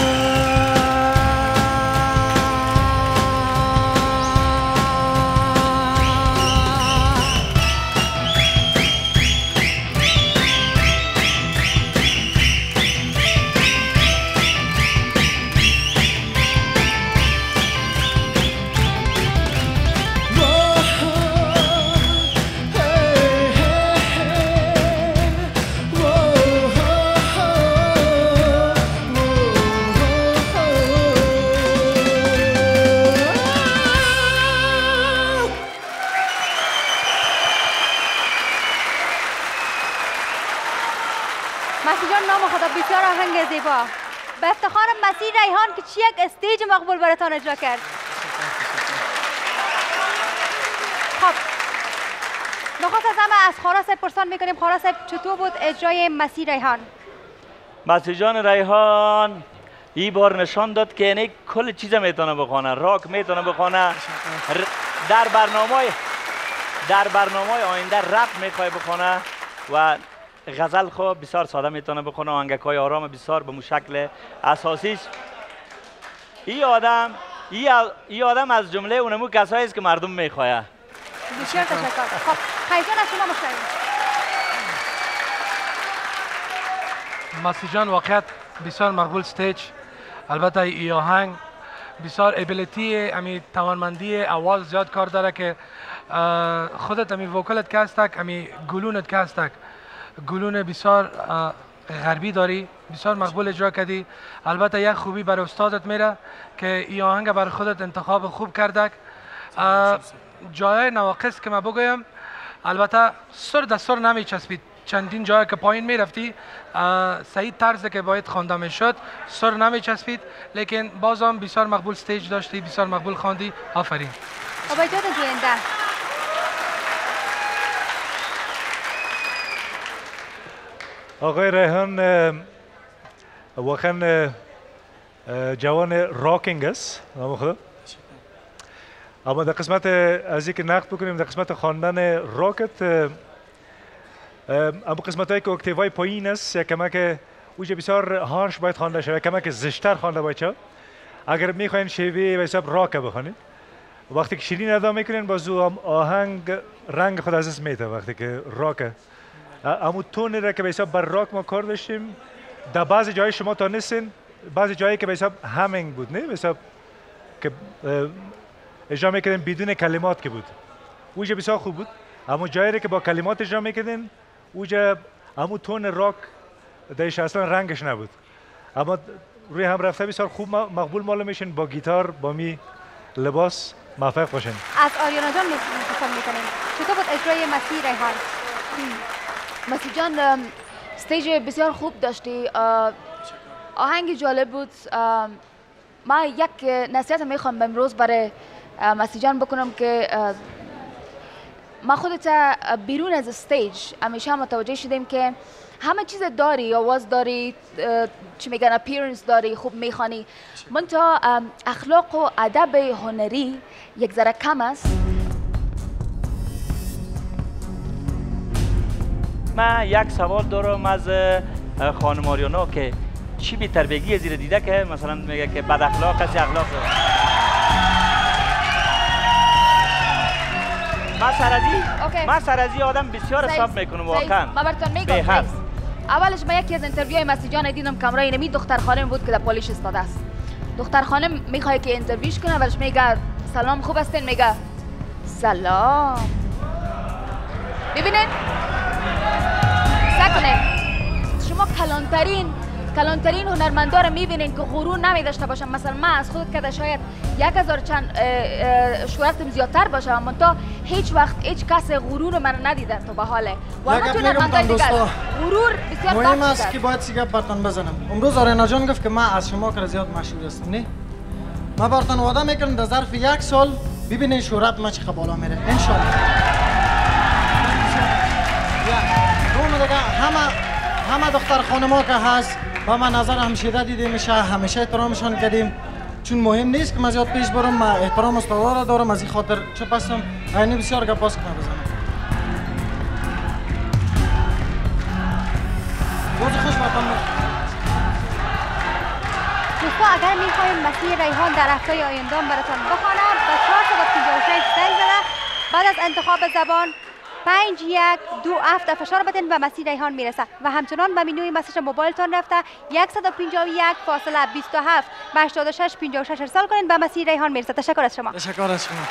مسیح جان نام خدا، بسیار آهنگ زیبا. به افتخار مسیح ریحان که چی یک استیج مقبول براتان اجرا کرد. خب نخواست از همه از خارا صاحب پرسان میکنیم. خارا صاحب چطور بود اجرای مسیح ریحان؟ مسیح جان ریحان این بار نشان داد که یعنی کل چیز میتونه بخونه، راک میتونه بخونه، در برنامه در برنامه آینده رپ میخوای بخونه و غزل خو بسیار ساده میتونه بخونه، آهنگکای آرام بسیار به شکل اساسیش. این آدم این آدم از جمله اونمو کسایی است که مردم میخواه. بسیار تشکر. خب خیزان از شما مشتری. مسی جان واقعیت بسیار مقبول استیج. البته ای آهنگ بسیار ابیلیتی امی توانمندی اول زیاد کار داره که خودت امی وکالت که هستک امی گلونت که هستک گلون بسیار غربی داری، بسیار مقبول اجرا کردی. البته یک خوبی برای استادت میره که ای آهنگ برای خودت انتخاب خوب کردک. جای نواقص که ما بگویم البته سر در سر نمی چسبید، چندین جایی که پایین می رفتی صحیح طرز که باید خوانده می شد سر نمی چسبید، لیکن بازم بسیار مقبول استیج داشتی، بسیار مقبول خواندی. آفرین. عبایدات جوینده. آقای ریحان واقعا جوان راکینگ است، نام خدا. اما در قسمت از اینکه نقد بکنیم در قسمت خواندن راکت، اما قسمت هایی که اکتیوهای پایین است یا کمک اوجه بسیار هارش باید خوانده شود، کمک زشتر خوانده باید شود. اگر میخواین شیوه و حساب راک بخوانید، وقتی که شیرین ادا میکنین بازو آهنگ رنگ خود از دست میده. وقتی که راک اما تونی را که به حساب بر راک ما کار داشتیم در بعضی جای شما تا نیستین، بعضی جایی که به حساب همینگ بود، نه به حساب که اجرا میکردین بدون کلمات که بود، اوجه بسیار خوب بود. اما جایی که با کلمات اجرا میکردین اوجه همون تون راک درش اصلا رنگش نبود. اما روی هم رفته بسیار خوب مقبول معلوم میشین، با گیتار با می لباس موفق باشین. از آریانا جان انتخاب میکنیم. چطور بود اجرای مسی ریحان؟ مسی جان استیج بسیار خوب داشتی، آهنگ جالب بود. ما یک نصیحت میخوام امروز برای مسی جان بکنم که ما خودت بیرون از استیج همیشه متوجه شدیم که همه چیز داری، آواز داری، چی میگن اپیرنس داری، خوب میخوانی، منتها اخلاق و ادب هنری یک ذره کم است. من یک سوال دارم از خانم آریانا که چی بی‌تر بگی زیر دیده که مثلا میگه که بد اخلاق است یا اخلاق داره. من سرازی من سرازی آدم بسیار حساب میکنم واقعا. من براتون میگم اولش من یکی از اینترویوهای مسی جان دیدم کامرای نمی دختر خانم بود که در پالیش استاده است. دختر خانم میخواد که اینترویوش کنه، ورش میگه سلام خوب هستین؟ میگه سلام. ببینید سکنه شما کلانترین کلانترین هنرمندا رو میبینین که غرور نمیداشته باشن. مثلا من از خود کده شاید یک هزار چند شهرتم زیادتر باشه، اما تا هیچ وقت هیچ کس غرور من ندیده تا به حاله. و همه تو هنرمندا دیگه غرور بسیار مهم است که باید سیگار برتون بزنم. امروز آریانا جان گفت که من از شما که زیاد مشهور هستم، نه؟ من برتون وعده میکنم در ظرف یک سال ببینین شهرت ما چقدر بالا میره ان شاء الله. دیگه همه همه دختر خانم‌ها که هست با من نظر همشیده دیده میشه، همیشه احترامشان کردیم، چون مهم نیست که من زیاد پیش برم. من احترام استادا را دارم، از این خاطر چپ هستم. عینی بسیار گپاس کنم بزنم. روز خوش براتون. دوستا اگر میخواین مسی ریحان در هفته آینده براتون بخوانم با چهارصد و پنجاه و شش زنگ زده، بعد از انتخاب زبان پنج یک دو هفت فشار بدین و مسی ریحان میرسه و همچنان به منوی مسیج موبایلتان رفته صد و پنجاه و یک فاصله بیست و هفت به هشتاد و شش پنجاه و شش ارسال کنین و مسی ریحان میرسه. تشکر از شما. تشکر از شما.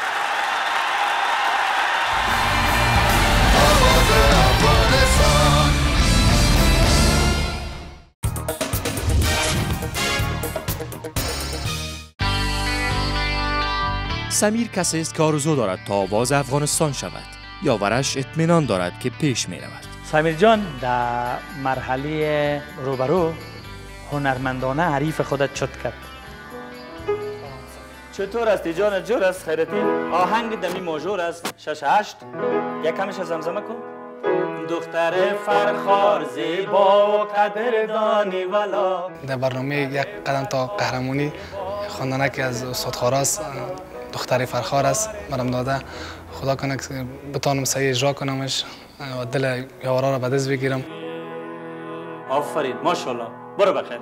سمیر کسی است که آرزو دارد تا آواز افغانستان شود، یاورش اطمینان دارد که پیش می رود. سمیر جان در مرحله روبرو هنرمندانه حریف خودت چت کرد. چطور است جان؟ جور است خیرتی؟ آهنگ دمی ماژور است شش هشت یکمش زمزمه کن. دختر فرخار زیبا و قدردانی ولا. در برنامه یک قدم تا قهرمانی خواندنک از استاد خاراس دختر فرخار است برام داده. خدا کنه که بتانم صحیح اجرا کنمش و دل یارا را به دست بگیرم. آفرین ماشاءالله. برو بخیر.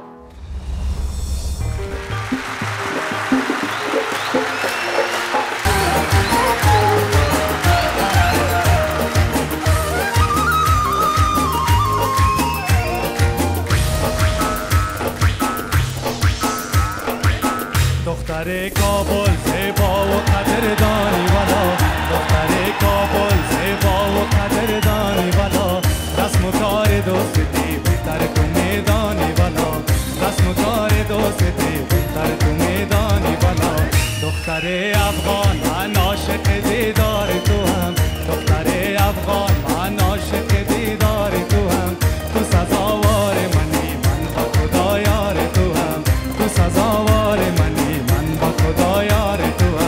دختر کابل زیبا و قدردانی والا، دختر کابل زیبا و قدردانی والا، رسم و کار دوستی بهتر تو میدانی والا، رسم و کار دوستی بهتر تو میدانی والا. دختر افغان من عاشق دیدار تو هم، دختر افغان من عاشق دیدار تو هم، تو سزاوار منی من با خدا یار تو هم، تو سزاوار منی خدا یار تو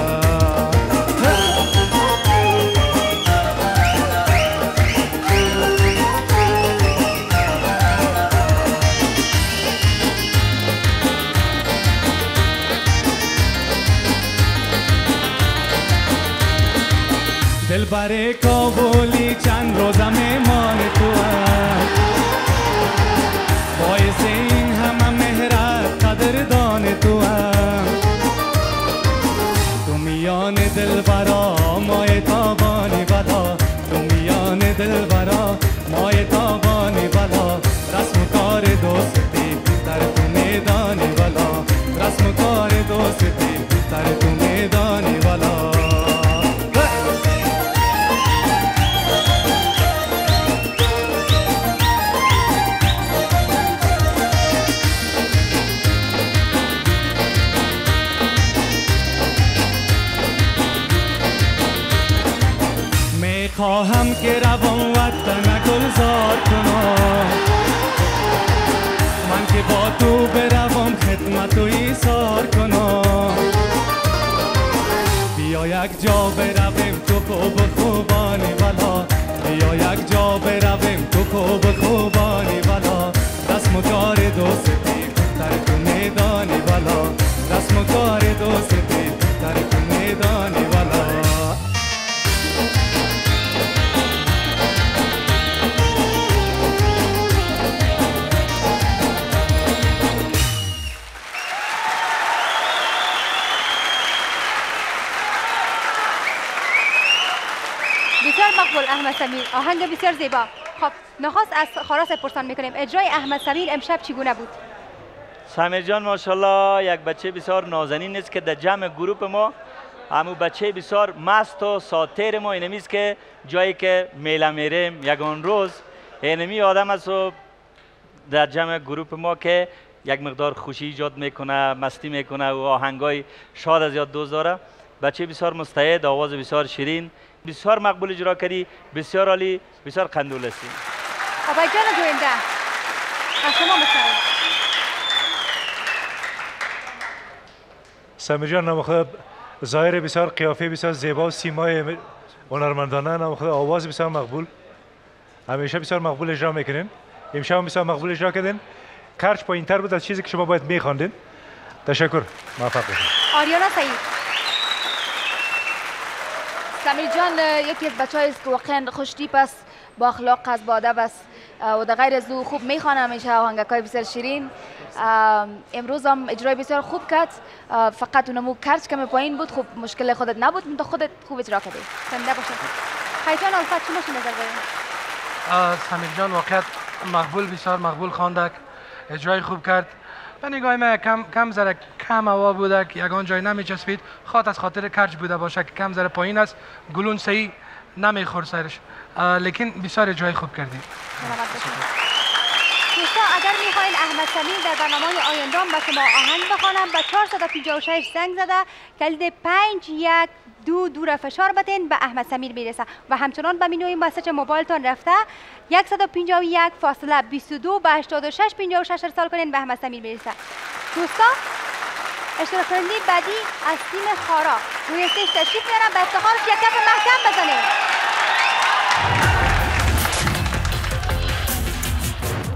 دلبر کابلی چند روزه مهمان تو هم، باعث این همه مهرت قدردان تو هم، تو میان دلبرا مای تابانی بلا، تو میان دلبرا مای تابانی بلا، رسم و کار دوستی بهتر تو میدانی بلا، رسم و کار دوستی بهتر تو میدانی بلا. خواهم که روان وطن گلزار کنم، من که با تو بروم خدمت و ایثار کنم، بیا یک جا برویم تو خوب خوبانی والا، بیا یک جا برویم تو خوب خوبانی والا، رسم و کار دوستی بهتر تو میدانی والا، رسم و کار دوستی بهتر تو میدانی والا. بسیار مقبول احمد سمیر، آهنگ بسیار زیبا. خب نخواست از خاراس پرسان میکنیم اجرای احمد سمیر امشب چگونه بود؟ سمیر جان ماشاءالله یک بچه بسیار نازنین است که در جمع گروپ ما همون بچه بسیار مست و ساتر ما اینمی است که جایی که میله میریم یگان روز اینمی آدم است و در جمع گروپ ما که یک مقدار خوشی ایجاد میکنه، مستی میکنه و آهنگای شاد از یاد دوست داره. بچه بسیار مستعد، آواز بسیار شیرین، بسیار مقبول اجرا کردی، بسیار عالی، بسیار قندول هستی. آقای جان گوینده از شما بشنویم. سمیر جان نمخواه ظاهر بسیار قیافه بسیار زیبا و سیمای هنرمندانه، نمخواه آواز بسیار مقبول، همیشه بسیار مقبول اجرا میکنین، امشب هم بسیار مقبول اجرا کردین. کرچ پایین تر بود از چیزی که شما باید میخواندین. تشکر، موفق باشید. آریانا سعید. سمیر جان یکی از بچه‌ای است که واقعا خوش تیپ است، با اخلاق است، با ادب است و در غیر از او خوب میخوانه، همیشه آهنگای بسیار شیرین. امروز هم اجرای بسیار خوب کرد، فقط اونمو کرچ کمی پایین بود، خوب مشکل خودت نبود، من خودت خوب اجرا کردی. زنده باشید. خیتان الفت چی نشون نظر دارید؟ سمیر جان واقعا مقبول، بسیار مقبول خواندک، اجرای خوب کرد. به نگاه من کم کم ذره کم هوا بوده که یگان جای نمیچسبید، خاط از خاطر کرج بوده باشه که کم ذره پایین است، گلون صحیح نمیخور سرش، لیکن بسیار اجرای خوب کردی. دوستا اگر میخواین احمد سمیر در برنامه آینده به شما آهنگ بخوانم به چهار صد و پنجاه و شش زنگ زده کلید پنج یک دو دو را فشار بدین به احمد سمیر میرسه و همچنان به منوی مسیج موبایلتان رفته صد و پنجاه و یک فاصله بیست و دو به هشتاد و شش پنجاه و شش ارسال کنین به احمد سمیر میرسه. دوستا اشتراک کننده بعدی از تیم خارا روی استیج تشریف میارن، به افتخارش یک کف محکم بزنین.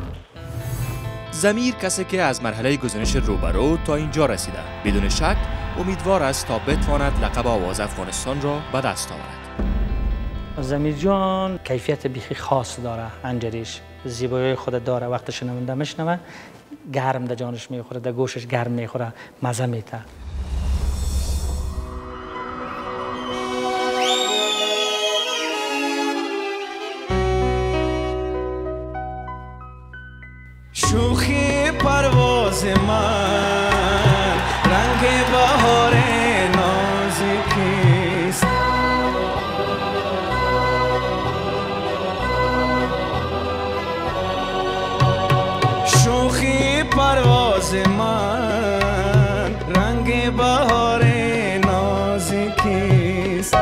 ضمیر کسی که از مرحله گزینش روبرو تا اینجا رسیده بدون شک امیدوار است تا بتواند لقب آواز افغانستان را به دست آورد. زمیر جان کیفیت بیخی خاص داره، انجریش زیبایی خود داره، وقت شنونده میشنوه گرم در جانش میخوره، در گوشش گرم میخوره، مزه میته. شوخی پرواز من رنگ بهار نازکیست، شوخی پرواز من رنگ بهار نازکیست،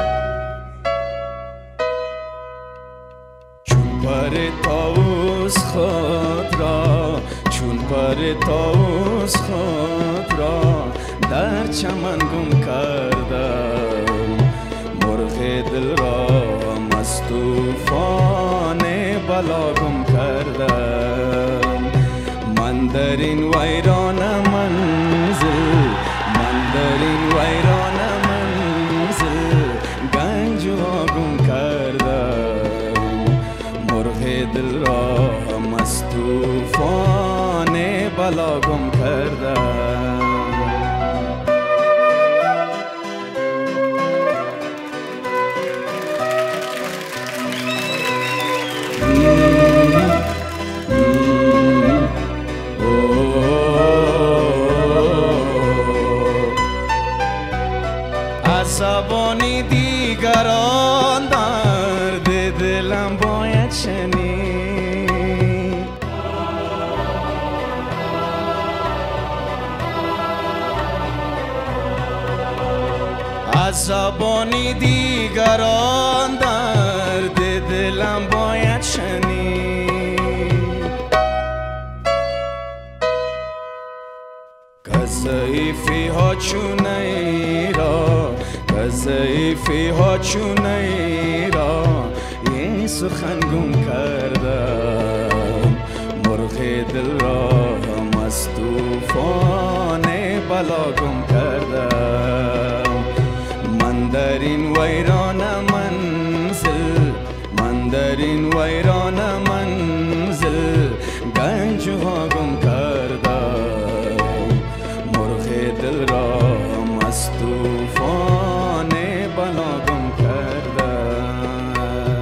چون پر طاووس خود را چون پر طاووس خود را در چمن گم کردم، مرغ دل را از طوفان بلا گم کردم. من در این ویران منزل من در این ویران منزل گنج ها گم کردم، مرغ دل را از طوفان بلا گم کردم. عصبانی دیگران درد دلم باید شنید، عصبانی دیگران درد دلم باید شنید. که ضعیفی ها چونه را که ضعیفی ها چونه را این سخن گم کردم، مرغ دل را از طوفان بلا گم کردم. من در این ویران منزل من در این ویران منزل گنج ها گم کردم، مرغ دل را از طوفان بلا گم کردم.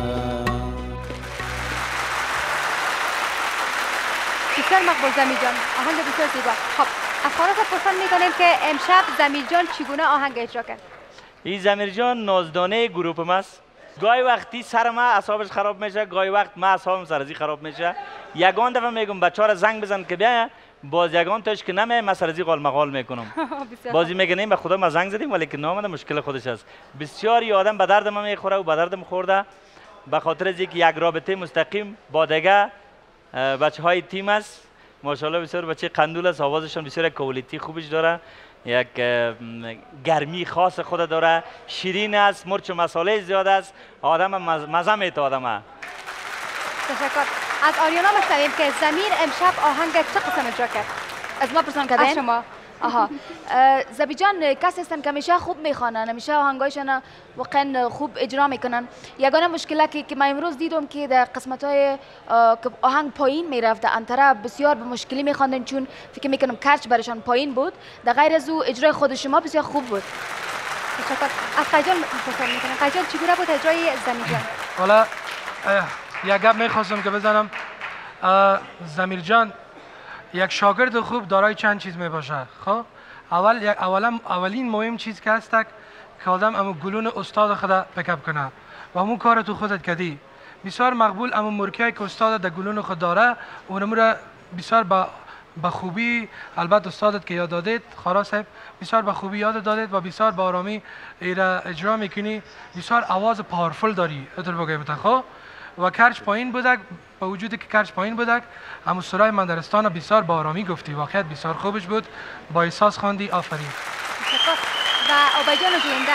بسیار مقبول زمیر جان، آهنگ بسیار زیبا. خب از خانم پرسان میکنیم که امشب زمیر جان چگونه آهنگ اجرا کرد؟ این زمیر جان نازدانه گروپ است. گاهی وقتی سر ما اعصابش خراب میشه، گاهی وقت ما اعصابم سر ازی خراب میشه. یگان دفعه میگم بچه‌ها را زنگ بزن که بیا، باز یگان تاش که نمی ما سر ازی قال مقال میکنم. بازی میگه نه به خدا ما زنگ زدیم ولی که نامده مشکل خودش است. بسیاری آدم به درد ما میخوره و به دردم خورده به خاطر از اینکه یک رابطه مستقیم با دیگه بچهای تیم است. ماشاءالله بسیار بچه قندول است، آوازشون بسیار کوالیتی خوبش داره، یک گرمی خاص خود داره، شیرین است، مرچ و مساله زیاد است، آدم مزه میته آدم. تشکر. از آریانا مشنویم که زمیر امشب آهنگ چه قسم اجرا کرد؟ از ما پرسان کردین؟ از شما. آها زبی جان کسی هستن که همیشه خوب میخوانن، همیشه آهنگایشان واقعا خوب اجرا میکنن. یگانه مشکلی که که من امروز دیدم که در قسمت های که آهنگ پایین میرفت انتره بسیار به مشکلی میخواندن، چون فکر میکنم کچ برشان پایین بود. در غیر از او اجرای خود شما بسیار خوب بود. تشکر. از قیجان پرسان میکنم، قیجان چگونه بود اجرای زمیر جان؟ والا یک گپ میخواستم که بزنم. زمیر جان یک شاگرد خوب دارای چند چیز می باشه. خب اول یک اولا اولین مهم چیز که هست که آدم امو گلون استاد خدا پکپ کنه و همون کار تو خودت کردی. بسیار مقبول امو مرکیه که استاد در گلون خود داره اونمو را بسیار با به خوبی، البته استادت که یاد دادید خارا صاحب بسیار به خوبی یاد دادید و بسیار با آرامی ایرا اجرا میکنی. بسیار آواز پاورفول داری اتر بگویم خب و کرچ پایین بودک، با وجودی که کرچ پایین بودک اما سرای مندرستان بسیار با آرامی گفتی، واقعیت بسیار خوبش بود، با احساس خواندی. آفرین. و آبایجان جوینده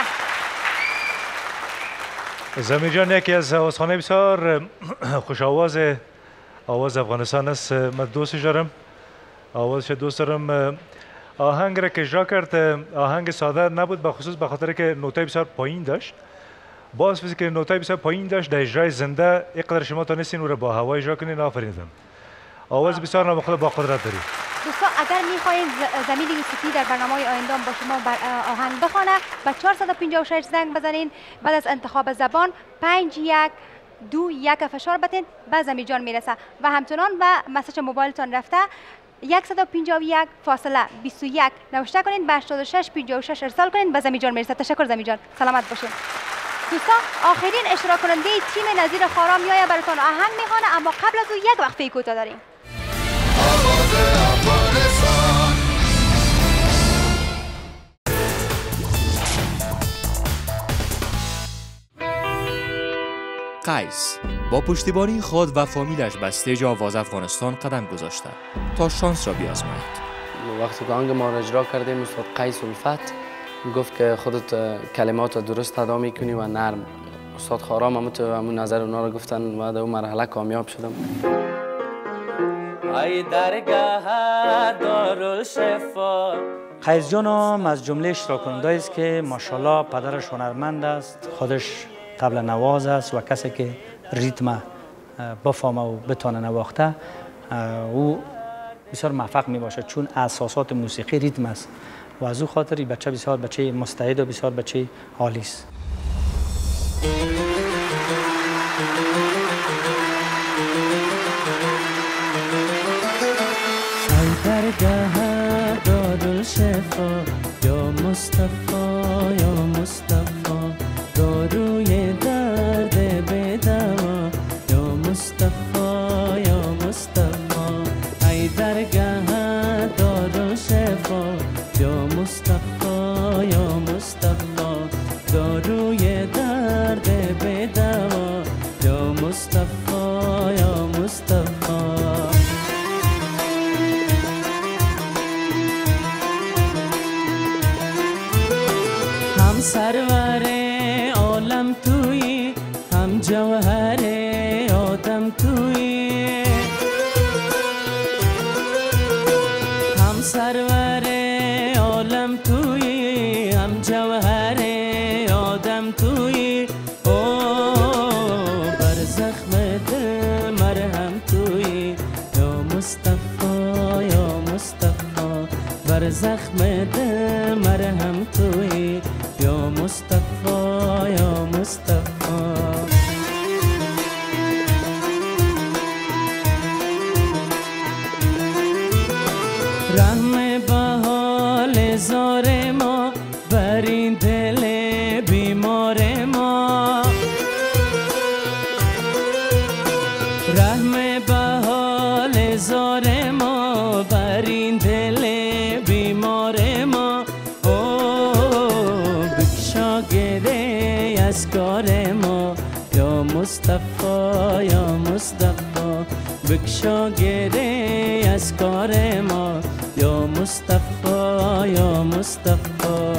زمیر جان یکی از آوازخوانای بسیار خوش آواز آواز افغانستان است. من دوستش دارم، آوازش دوست دارم. آهنگ را که اجرا کرد آهنگ ساده نبود، به خصوص به خاطر که نوتای بسیار پایین داشت. باز فیزی که نوتای بسیار پایین داشت در اجرای زنده اینقدر شما تونستین او را با هوا اجرا کنین. آفریدم. آواز بسیار نامخواد با قدرت داری. دوستان اگر میخواین زمین یوسفی در برنامه آینده با شما بر آهنگ بخوانه به چهارصد و پنجاه و شش زنگ بزنین. بعد از انتخاب زبان پنج یک دو یک فشار بتین به زمین جان میرسه و همچنان به مسیج موبایلتان رفته صد و پنجاه و یک فاصله بیست و یک نوشته کنین به هشتاد و شش پنجاه و شش ارسال کنین به زمین جان میرسه. تشکر زمین جان، سلامت باشین. دوستان آخرین اشتراک کننده تیم نظیر خارا میایه براتون آهنگ میخوانه، اما قبل از او یک وقفه کوتاه داریم. قیس با پشتیبانی خود و فامیلش به استیج آواز افغانستان قدم گذاشته تا شانس را بیازماید. وقتی که آهنگ ما را اجرا کردیم استاد قیس الفت گفت که خودت کلمات درست ادا میکنی و نرم. استاد خارام هم تو همون نظر اونا رو گفتن و در اون مرحله کامیاب شدم. ای درگاه دارالشفا. قیس جان هم از جمله اشتراک کننده است که ماشاءالله پدرش هنرمند است، خودش طبل نواز است و کسی که ریتم بفهمه و بتونه نواخته او بسیار موفق می باشه، چون اساسات موسیقی ریتم است و از او خاطر این بچه بسیار بچه مستعد و بسیار بچه عالی است. درگاه دارالشفا یا مصطفی یا مصطفی داروی درد بدوا یا مصطفی یا مصطفی ای درگاه دارالشفا یا مصطفی یا مصطفی داروی درد بدوا یا مصطفی یا مصطفی. هم سرور عالم توی هم جوهر آدم توی هم سرور عالم توی هم جوهر آدم توی او بر زخم دل مرهم توی یا مصطفی یا مصطفی بر زخم دل مرهم توی یا مصطفی یا مصطفی. رحم به حال زار ما بر این دل بیمار ما رحم به حال زار ما بر این دل بیمار ما از کار ما یا مصطفی یا مصطفی بکشا گره از کار ما یا مصطفی یا مصطفی.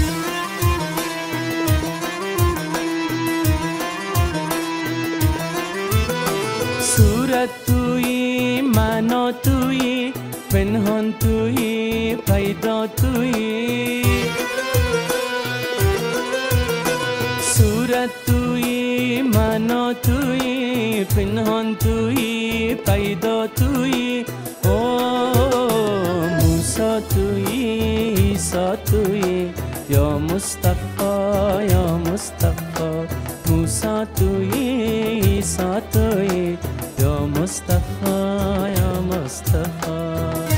صورت توی معنا توی پنهان توی پیدا توی صورت توی معنا توی پنهان توی پیدا توی او موسی توی عیسی توی یا مصطفی یا مصطفی موسی توی عیسی توی یا مصطفی یا مصطفی.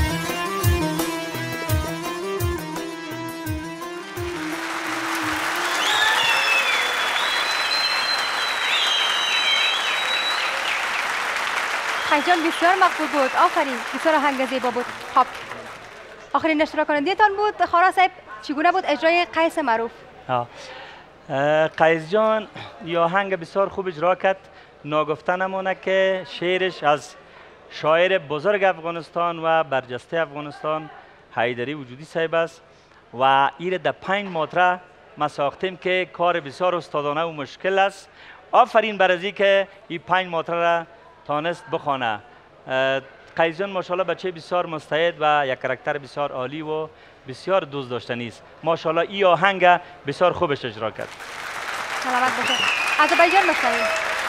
قیس جان بسیار مقبول بود، آفرین، بسیار آهنگ زیبا بود. خب آخرین اشتراک کننده تان بود. خارا صاحب چگونه بود اجرای قیس معروف؟ قیس جان یا آهنگ بسیار خوب اجرا کرد. ناگفته نمونه که شعرش از شاعر بزرگ افغانستان و برجسته افغانستان حیدری وجودی صاحب است و ایره در پنج ماتره ما ساختیم که کار بسیار استادانه و مشکل است. آفرین بر ازی که این پنج ماتره را تانست بخوانه. قیس جان ماشاءالله بچه بسیار مستعد و یک کاراکتر بسیار عالی و بسیار دوست داشتنی است. ماشاءالله این آهنگ بسیار خوبش اجرا کرد. سلامت باشه. آذربایجان بشنویم.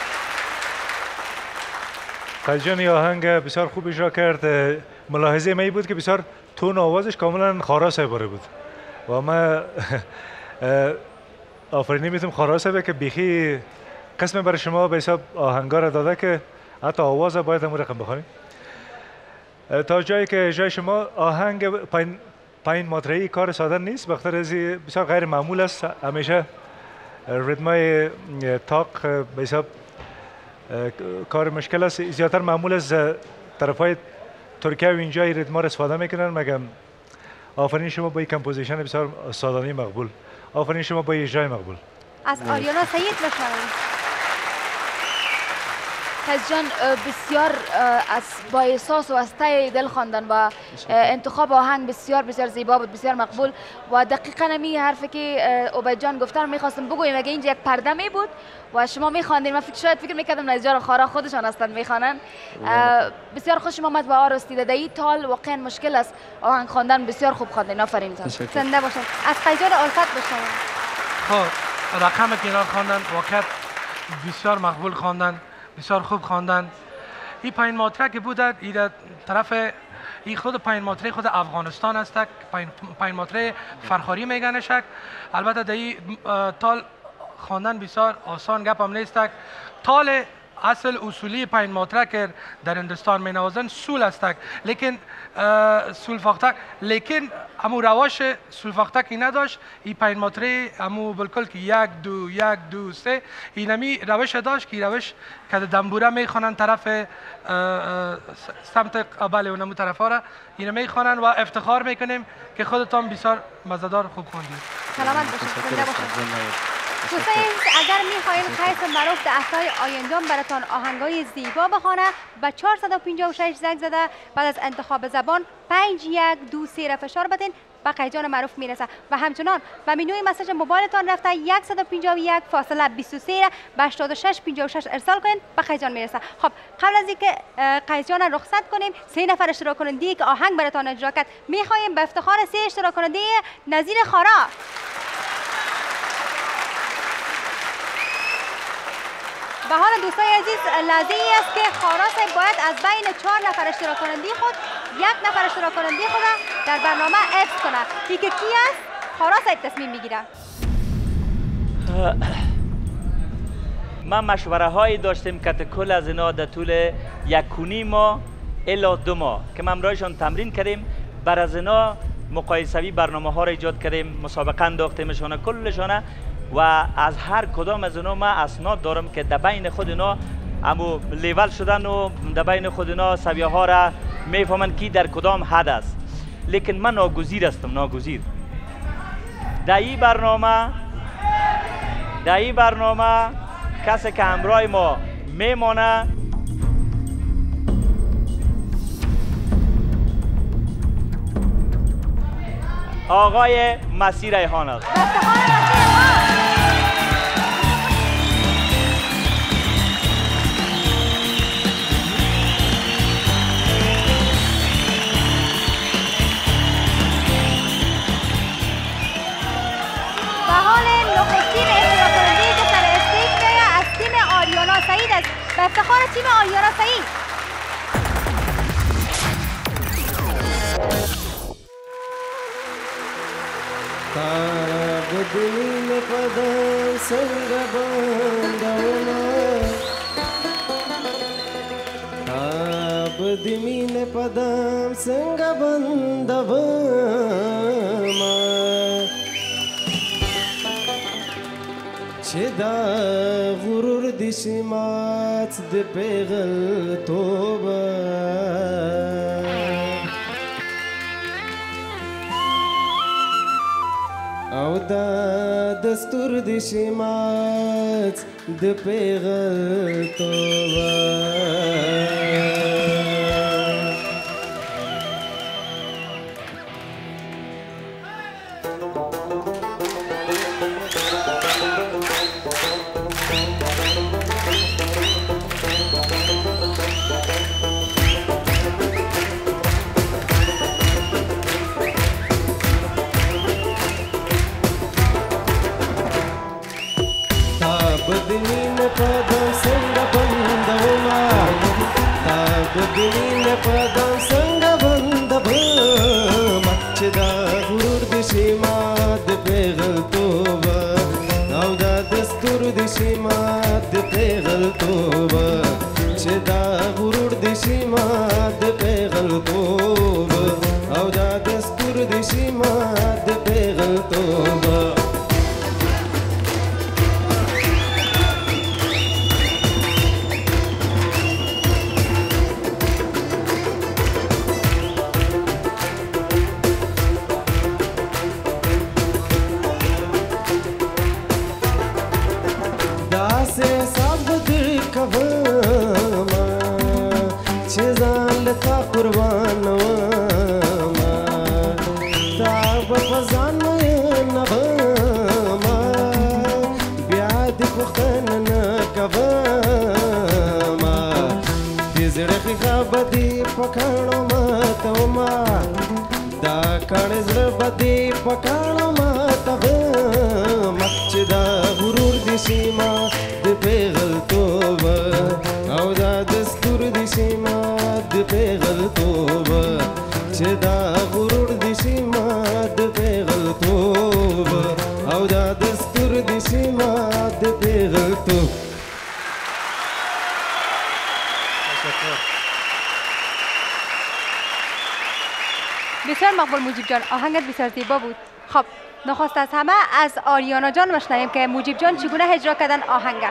قیسجان این آهنگ بسیار خوب اجرا کرد. ملاحظه من بود که بسیار تون آوازش کاملا خارا صاحباره بود و ما آفرینی میتونم خارا صاحبه که بیخی قسم برای شما به حساب آهنگا را داده که حتی آواز باید همون رقم بخوانیم. تا جایی که جای شما آهنگ پایین پایین ماتره‌ای کار ساده نیست، بخاطر از بسیار غیر معمول است. همیشه ریتمای تاق به حساب کار مشکل است. زیادتر معمول از طرفای ترکیه و اینجا این ریتما را استفاده میکنن. مگم آفرین شما با این کمپوزیشن بسیار سادانی مقبول. آفرین شما با اجرای مقبول. از آریانا سعید بشنویم. قیسجان بسیار از با احساس و از ته دل خواندن و انتخاب آهنگ بسیار بسیار زیبا بود، بسیار مقبول و دقیقاً همین حرفی که عبید جان گفتن میخواستم بگویم. اگه اینجا یک پرده می بود و شما میخواندین، من فکر شاید فکر میکردم نجار خارا خودشان هستند میخوانن. بسیار خوشم آمد و آرستیده در این تال واقعا مشکل است آهنگ خواندن. بسیار خوب خواندین، آفرین. زنده باشین. از قیسجان الفت بشنویم. خب رقم کنار خواندن، واقعا بسیار مقبول خواندن، بسیار خوب خواندن. این پایین ماتره که بوده این طرف این خود پایین ماتره خود افغانستان است. پایین پایین ماتره فرخاری میگنشک. البته در این تال خواندن بسیار آسان گپ هم نیست. تال اصل اصولی پایین ماتره که در هندوستان می نوازن سول است، لیکن سول فاختک لیکن امو رواش سول فاختک نداشت. این پایین ماتره امو بالکل که یک دو یک دو سه اینمی روش داشت که روش که دنبوره میخوانن طرف سمت قبل اونمو طرفا را این میخوانن و افتخار میکنیم که خودتان بسیار مزدار خوب خوندید. سلامت باشید. زنده باشید. دوستان اگر میخواهید قیس معروف در هفته‌های آینده براتان آهنگای زیبا بخوانه به چهارصد و پنجاه و شش زنگ زده بعد از انتخاب زبان پنج یک دو سه را فشار بدین به قیسجان معروف میرسه و همچنان به منوی مسیج موبایلتان رفته صد و پنجاه و یک فاصله بیست و سه را به هشتاد و شش پنجاه و شش ارسال کنین به قیسجان میرسه. خب قبل از اینکه قیسجان را رخصت کنیم سه نفر اشتراک کننده که آهنگ براتان اجرا کرد میخواهیم به افتخار سه اشتراک کننده نظیر خارا به حال دوستای عزیز لحظه ای است که خارا صاحب باید از بین چهار نفر اشتراک کننده خود یک نفر اشتراک کننده خود در برنامه حفظ کنه. کی که کی است؟ خارا صاحب تصمیم میگیره. ما مشوره هایی داشتیم که کل از اینا در طول یک و نیم ماه الا دو ماه که ما امرایشان تمرین کردیم. بر از اینا مقایسوی برنامه ها را ایجاد کردیم، مسابقه انداختیمشان کلشان و از هر کدام از اینا ما اسناد دارم که در بین خود اینا امو لیول شدن و در بین خود اینا سویه ها را میفهمن کی در کدام حد است. لیکن من ناگزیر هستم، ناگزیر. در این برنامه در این برنامه کسی که همراه ما میمانه آقای مسیح ریحان است. به افتخار تیم آریانا سعید. بدین قدم سنگ بندونا بدین قدم سنگ بندونا چه دا غرور دشمات د پیغل توبه او دا دستور دشمات د پیغل توبه د پیغل توبه او دا دستور د سیما د پیغل توبه چې دا غرور د سیما د پیغل توبه او دا دستور د سیما د پیغل توبه قربان وما تا بفزان نغما بیاد پختن نکوما دې زړه خبدي پکړو ماته ما دا کړ زړه بدي پکړو ماته ما چې دا غرور دي سیما د پیغل توبه او دا دستور دي سیما د پیغل توبه چې دا غرور دي سیما د پیغل توبه او دا دستور دي سیما د پیغل توبه. بسیار مقبول مجیب جان، آهنگت بسیار زیبا بود. خب نخست از همه از آریانا جان بشنویم که مجیب جان چگونه اجرا کردن آهنگ.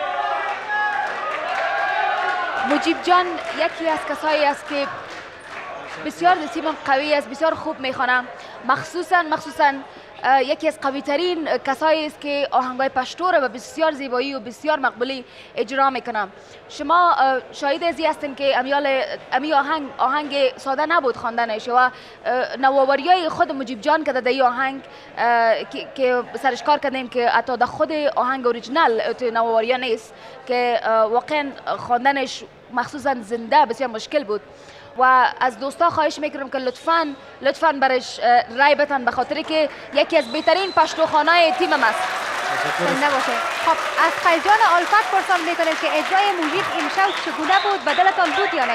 مجیب جان یکی از کسایی است که بسیار نصیبم قوی است، بسیار خوب میخوانم، مخصوصا مخصوصا یکی از قوی ترین کسایی است که آهنگای پشتو را به بسیار زیبایی و بسیار مقبولی اجرا میکنم. شما شاهد ازی هستین که امیال امی آهنگ آهنگ ساده نبود خواندنش و نوآوریای خود مجیب جان که در این آهنگ که سرش کار کردیم که حتی در خود آهنگ اوریجینال نوآوری نیست که واقعا خواندنش مخصوصا زنده بسیار مشکل بود و از دوستا خواهش میکنم که لطفاً لطفاً برش رای بدن به خاطر که یکی از بهترین پشتوخوانای تیمم است. زنده باشه. خب از فیض جان الفت پرسان میکنم که اجرای مجیب امشب چگونه بود؟ بدلتان بود یا نه؟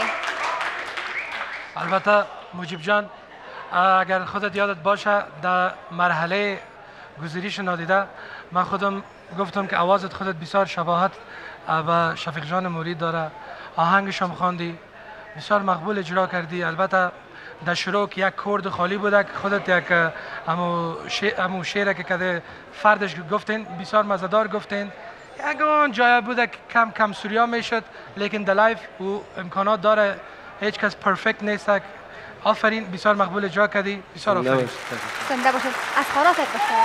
البته مجیب جان اگر خودت یادت باشه در مرحله گزارش نادیده من خودم گفتم که آوازت خودت بسیار شباهت به شفیق جان مرید داره، آهنگش هم خواندی بسیار مقبول اجرا کردی. البته در شروع یک کورد خالی بود که خودت یک همو شعر شعر که کده فردش گفتین بسیار مزدار گفتین، یگان جای بود که کم کم سوریا میشد لیکن در لایف او امکانات داره، هیچ کس پرفکت نیست. آفرین، بسیار مقبول اجرا کردی، بسیار آفرین. زنده باشید. از خاطرات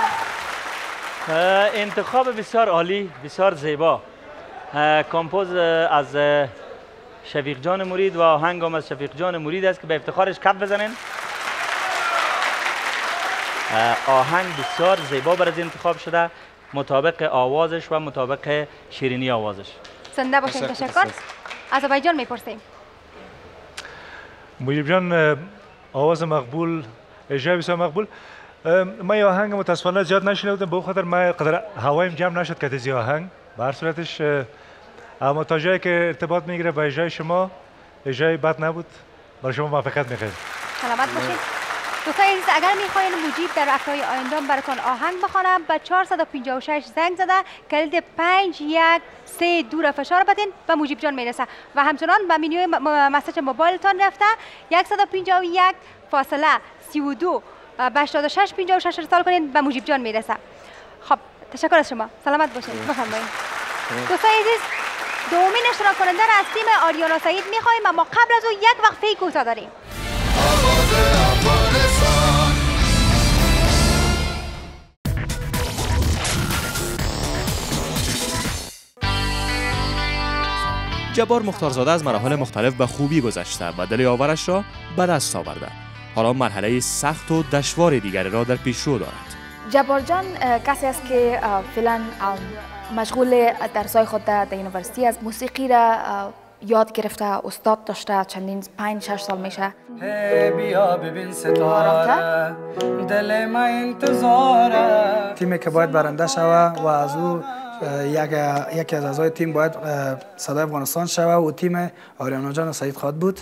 بسیار انتخاب بسیار عالی، بسیار زیبا. کمپوز از شفیق جان مرید و آهنگ هم از شفیق جان مرید است که به افتخارش کف بزنین. آهنگ بسیار زیبا برای انتخاب شده، مطابق آوازش و مطابق شیرینی آوازش. زنده باشین. تشکر. از آبای جان میپرسیم. مجیب جان آواز مقبول، اجرای بسیار مقبول. من این آهنگ متاسفانه زیاد نشنیدم به خاطر من قدر هوایم جمع نشد که از آهنگ. به هر صورتش اما تا جایی که ارتباط میگیره با اجرای شما، اجرای بد نبود. برای شما موفقیت میخوایم. سلامت باشید. دوستان عزیز، اگر میخواین مجیب در هفته‌های آینده براتون آهنگ بخوانم به چهارصد و پنجاه و شش زنگ زده کلید پنج یک سه دو را فشار بدین و مجیب جان میرسه و همچنان به منوی مسیج موبایلتان رفته صد و پنجاه و یک فاصله سی و دو هشتاد و شش پنجاه و شش ارسال کنین به مجیب جان میرسه. خب تشکر از شما. سلامت باشید. بفرمایید. دوستان عزیز، دومین اشتراک کننده را از تیم آریانا سعید میخوایم اما قبل از او یک وقفه کوتاه داریم. جبار مختارزاده از مراحل مختلف به خوبی گذشته و دل یاورش را به دست آورده. حالا مرحله سخت و دشوار دیگری را در پیشرو دارد. جبار جان کسی است که فعلا مشغول درسای خود در یونیورسیتی است. موسیقی را یاد گرفته، استاد داشته، چندین پنج شش سال میشه. بیا ببین ستاره دل ما انتظاره. تیمی که باید برنده شوه و از او یک یکی از اعضای تیم باید صدای افغانستان شوه و تیم آریانا جان سعید خواهد بود.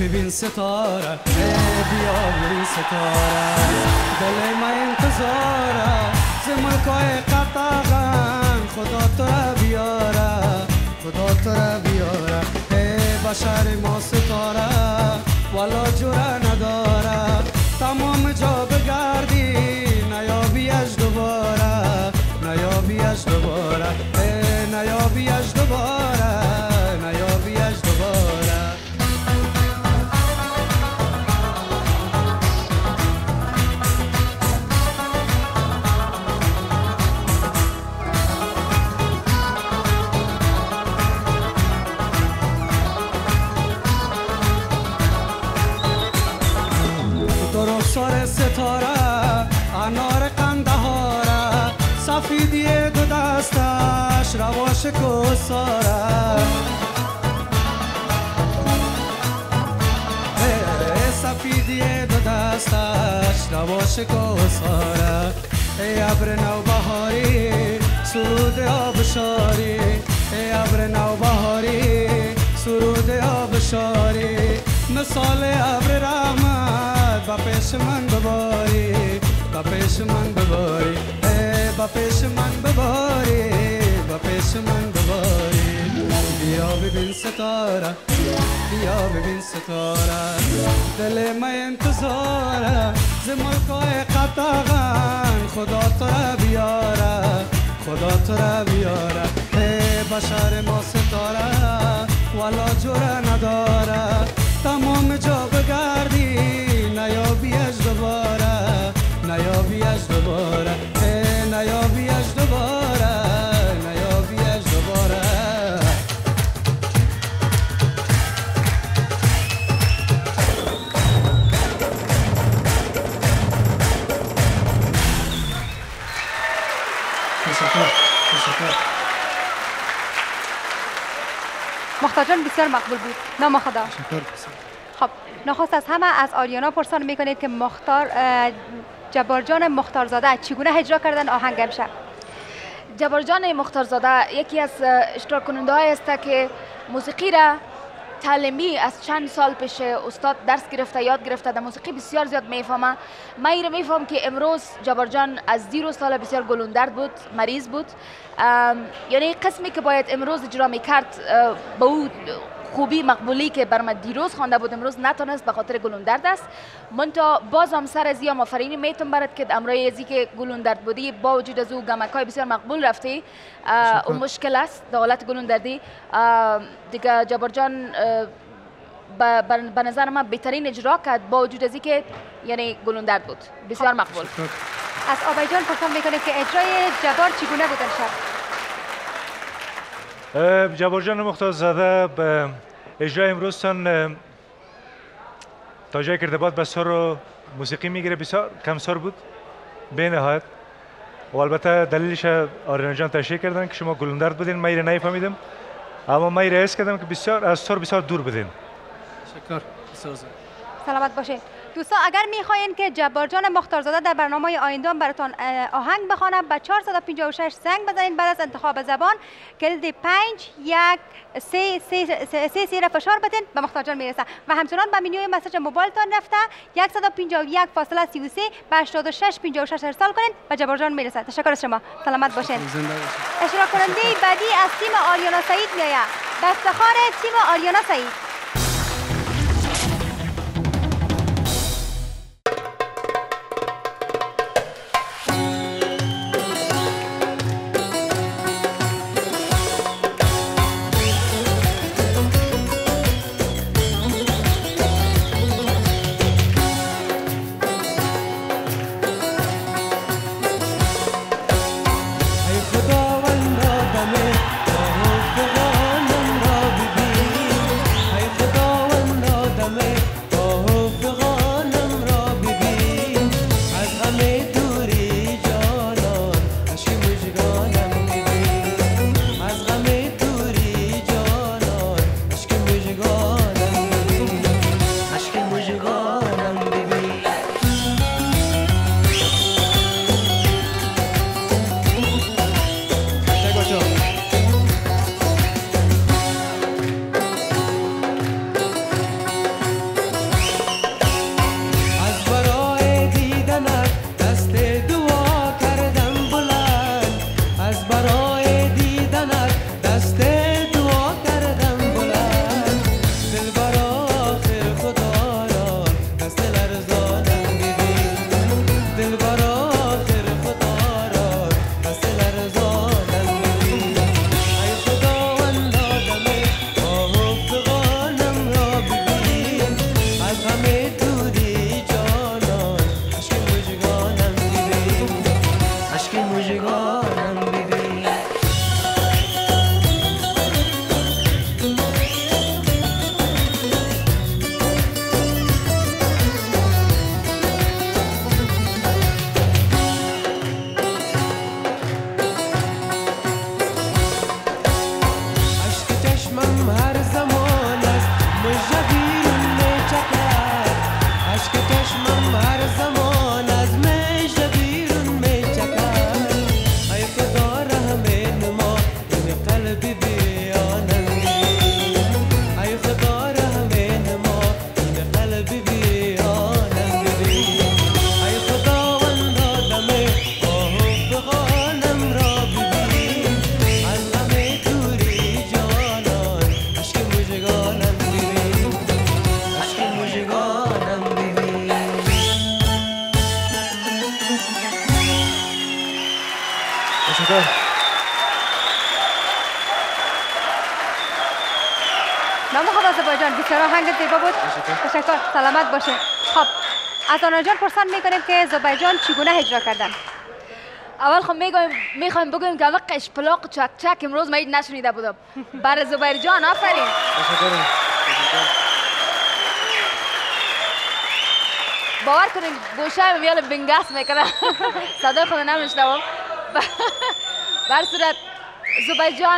ببین ستاره ای بیا ببین ستاره دل ما انتظاره ز ملکای قطغن خدا تو را بیاره خدا تو را بیاره ای بشر ما ستاره والا جوره نداره تمام جا بگردی نیابیش دوباره نیابیش دوباره ای نیابیش دوباره نیابیش دوباره سر ستاره انار قندهاره سفیدی دو دستش رواش کوساره سفیدی دو دستش رواش کوساره ای ابر نوبهاری سرود آبشاری ای ابر نوبهاری سرود آبشاری مثال ابر رحمت با پیش من بباری با پیش من بباری با پیش من بباری با پیش من بباری بیا ببین ستاره بیا ببین ستاره دل ما انتظاره ز ملکای قطغن خدا تو را بیاره خدا تو را بیاره ای بشر ما ستاره والا جوره نداره تمام جا بگردی نیابیش دوباره نیابیش دوباره ای نیابیش دوباره نیابیش دوباره تشکر تشکر مختار جان بسیار مقبول بود. نام خدا. خب نخست از همه از آریانا پرسان میکنید که مختار جبار جان مختارزاده چگونه اجرا کردن آهنگ امشب؟ جبار جان مختارزاده یکی از اشتراک کننده های است که موسیقی را تعلیمی از چند سال پیش استاد درس گرفته یاد گرفته در موسیقی بسیار زیاد میفهمه. من ایره میفهم که امروز جبار جان از دیر و سال بسیار گلوندرد بود، مریض بود، یعنی قسمی که باید امروز اجرا میکرد با او خوبی مقبولی که بر من دیروز خوانده بود امروز نتونست به خاطر گلوندرد است. منتها باز هم سر از یا آفرینی میتون برد که امروز ازی که گلوندرد بودی با وجود از او گمکای بسیار مقبول رفتی اون مشکل است در حالت گلوندردی دیگه. جبار جان به نظر من بهترین اجرا کرد با وجود ازی که یعنی گلوندرد بود، بسیار مقبول. از آبای جان پرسان میکنید که اجرای جبار چگونه بود امشب؟ جبار جان مختارزاده به اجرای امروزتان تا جای کردباد به سر و موسیقی میگیره بسیار کم سر بود به نهایت و البته دلیلش آریانا جان تشریح کردن که شما گلوندرد بودین، من ایره نفهمیدم اما من ایره حس کردم که بسیار از سر بسیار دور بودین. تشکر. سلامت باشین. دوستان اگر میخواین که جبار جان مختارزاده در برنامه آینده براتون آهنگ بخونه به چهار پنج شش زنگ بزنید. بعد از انتخاب زبان کلید پنج یک سه سه سه سه را فشار بدین به مختار جان میرسه و همچنان به منوی مسیج موبایلتان رفته صد و پنجاه و یک فاصله سی و سه به هشتاد و شش پنجاه و شش ارسال کنین و جبار جان میرسه. تشکر از شما. سلامت باشین. اشتراک کننده بعدی از تیم آریانا سعید میآید. به افتخار تیم آریانا سعید. چشمم هر زمان است مژه بیرون میچکد اشک چشمم هر زمان از مژه بیرون میچکد ای خدا رحم نما این قلبی بیاننده ای خدا رحم نما این قلبی بیاننده ای خداوند آدم آه بغانم را ببین از غم توری جانان اشک مژگانم ببین اشک مژگانم ببین تشکر. نام خود آذربایجان بسیار آهنگ زیبا بود. تشکر. سلامت باشه. خب از آنها جان پرسان میکنیم که آذربایجان چگونه اجرا کردن؟ اول خب میگویم میخوایم بگویم که وقت اشپلاق چک چک امروز ما هیچ نشنیده بودم. برای زبیر جان آفرین. باور کنید گوشه میال بنگاس میکنه. صدای خود نمیشنوم. بر صورت زبیر جان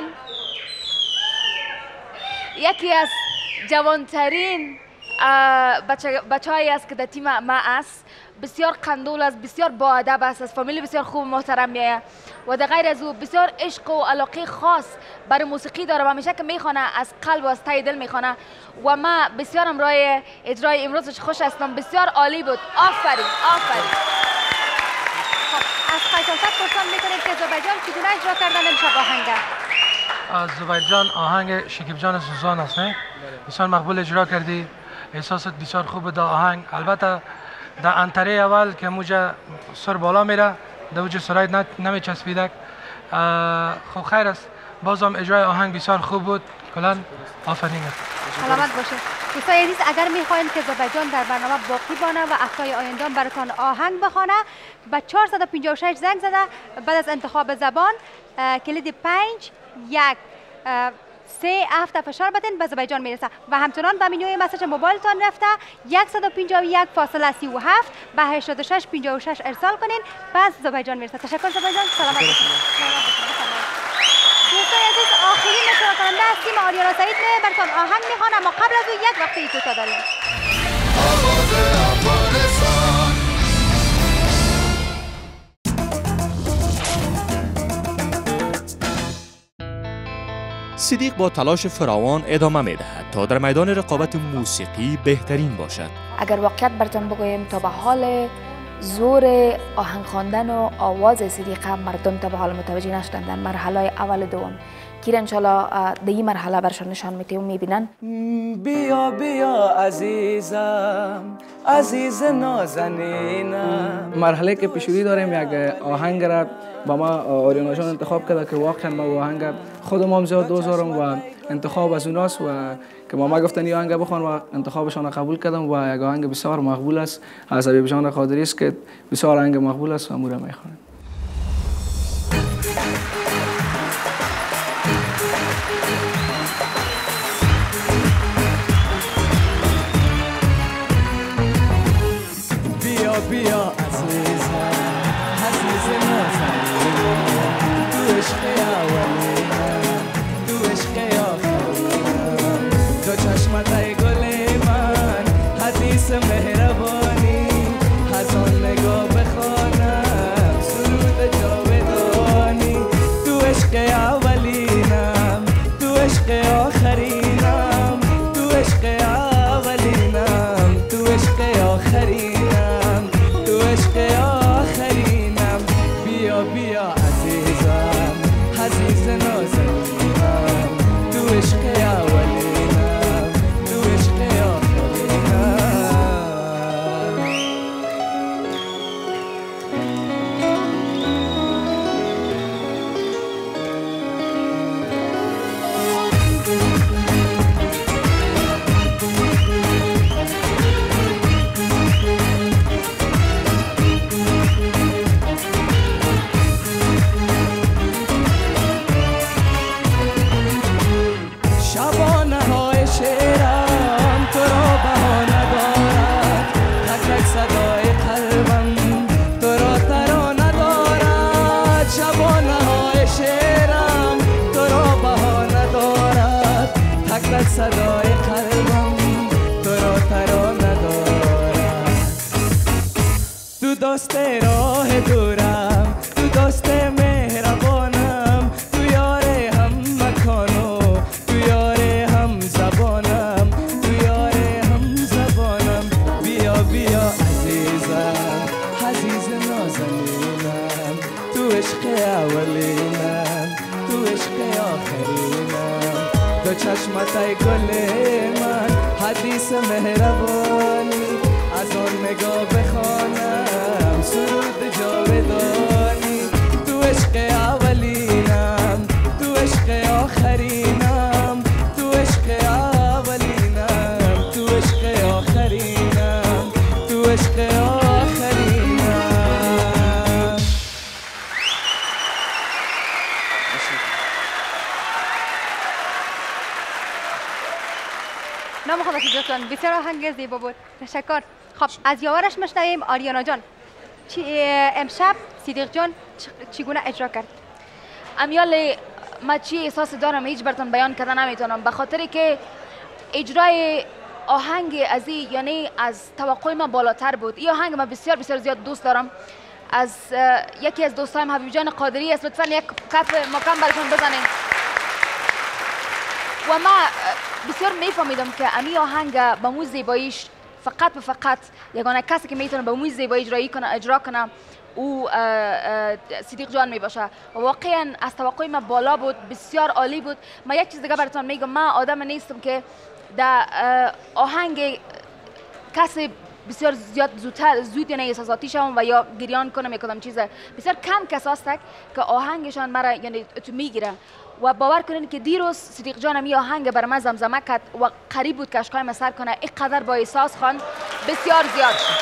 یکی از جوانترین بچه بچه‌ای است که در تیم ما است. بسیار قندول است، بسیار با ادب است، از فامیل بسیار خوب و محترم میآید و در غیر از او بسیار عشق و علاقه خاص برای موسیقی داره و همیشه که میخوانه از قلب و از ته دل میخوانه و ما بسیار امرای اجرای امروزش خوش هستم. بسیار عالی بود. آفرین آفرین. خب از خیطانفت پرسان میکنیم که آذربایجان چگونه اجرا کردن امشب آهنگ؟ از زبیرجان آهنگ شکیب جان سوزان است نه؟ بسیار مقبول اجرا کردی. احساست بسیار خوب در آهنگ. البته در انتره اول که موجه سر بالا میره در اوج سرایت نمی چسبیدک. خب خیر است. بازم اجرای آهنگ بسیار خوب بود. کلا آفرین است. سلامت باشه. دوستای عزیز اگر میخواین که آذربایجان در برنامه باقی بانه و هفته‌های آینده براتون آهنگ بخوانه با چهارصد و پنجاه و شش زنگ زده بعد از انتخاب زبان کلید پنج یک سه هفت فشار بدین به آذربایجان میرسه و همچنان به منوی مسیج موبایلتان رفته صد و پنجاه و یک فاصله سی و هفت به هشتاد و شش پنجاه و شش ارسال کنین پس آذربایجان میرسه. تشکر آذربایجان. سلامت باشید. دوستان عزیز آخرین اشتراک کننده از تیم آریانا سعید می براتون آهنگ میخوانم اما قبل از او یک وقتی کوتاه داریم. صدیق با تلاش فراوان ادامه میدهد تا در میدان رقابت موسیقی بهترین باشد. اگر واقعیت براتون بگویم تا به حال زور آهنگ خواندن و آواز صدیق مردم تا به حال متوجه نشدن در مرحله اول دوم که انشالله در این مرحله برشان نشان میتیم و میبینن. بیا بیا عزیزم عزیز نازنینم. مرحله که پیشوری داریم یک آهنگ را با ما آریانا جان انتخاب کرده که واقعا ما آهنگ خودم هم زیاد دوست دارم و انتخاب از اوناست و که ما گفتن این آهنگ بخوان و انتخابشان قبول کردم و یک آهنگ بسیار مقبول است از حبیب جان قادری است که بسیار آهنگ مقبول است و امور میخوانم. بیا بیا عزیزم عزیز نازنینم تو عشق اولینم تو عشق آخرینم تو چشمت ای گل من حدیث مهربانی از آن نگاه بخوانم سرود جاودانی تو عشق اولینم تو عشق آخرینم تو عشق اولینم تو عشق آخرینم تو عشق آخرینم بیا بیا عزیزم عزیز نازنینم تو عشق اولینم تو عشق آخرینم. حسرت صدای قلبم تو را ترانه دارم. تو دوست راه دورم، تو دوست مهربانم، تو یار هم مکانو، تو یار هم زبانم، تو یار هم زبانم. بیا بیا عزیزم، عزیز نازنینم، تو عشق اولینم، تو عشق آخرینم. دو چشمتای گل من حدیث مهربانی، از آن نگاه بخوانم سرود جاودانی. تو عشق اولینم، تو عشق آخرینم، تو عشق اولینم، تو عشق آخرینم، تو عشق آخرینم. نام خدا صدیق جان، بسیار آهنگ زیبا بود. تشکر. خب از یاورش مشنویم. آریانا جان، امشب صدیق جان چگونه اجرا کرد؟ امیال ما چی احساس دارم هیچ براتون بیان کردن نمیتونم، به خاطر که اجرای آهنگ از این یعنی از توقع من بالاتر بود. این آهنگ من بسیار بسیار زیاد دوست دارم. از یکی از دوستایم حبیب جان قادری است، لطفا یک کف مکان براتون بزنین. و ما بسیار میفهمیدم که امی آهنگ به مو زیباییش فقط و فقط یگانه کسی که میتونه به مو زیبایی اجرایی کنه اجرا کنه او صدیق جان می باشه. واقعا از توقع من بالا بود، بسیار عالی بود. من یک چیز دیگه براتون میگم، من آدم نیستم که در آهنگ کسی بسیار زیاد زودتر زود یعنی احساساتی شوم و یا گریان کنم یا کدام چیز. بسیار کم کس هست که آهنگشان مرا یعنی تو میگیره. و باور کنین که دیروز صدیق جان می آهنگ بر من زمزمه کرد و قریب بود که اشکای من سر کنه. اینقدر با احساس خوان بسیار زیاد شد.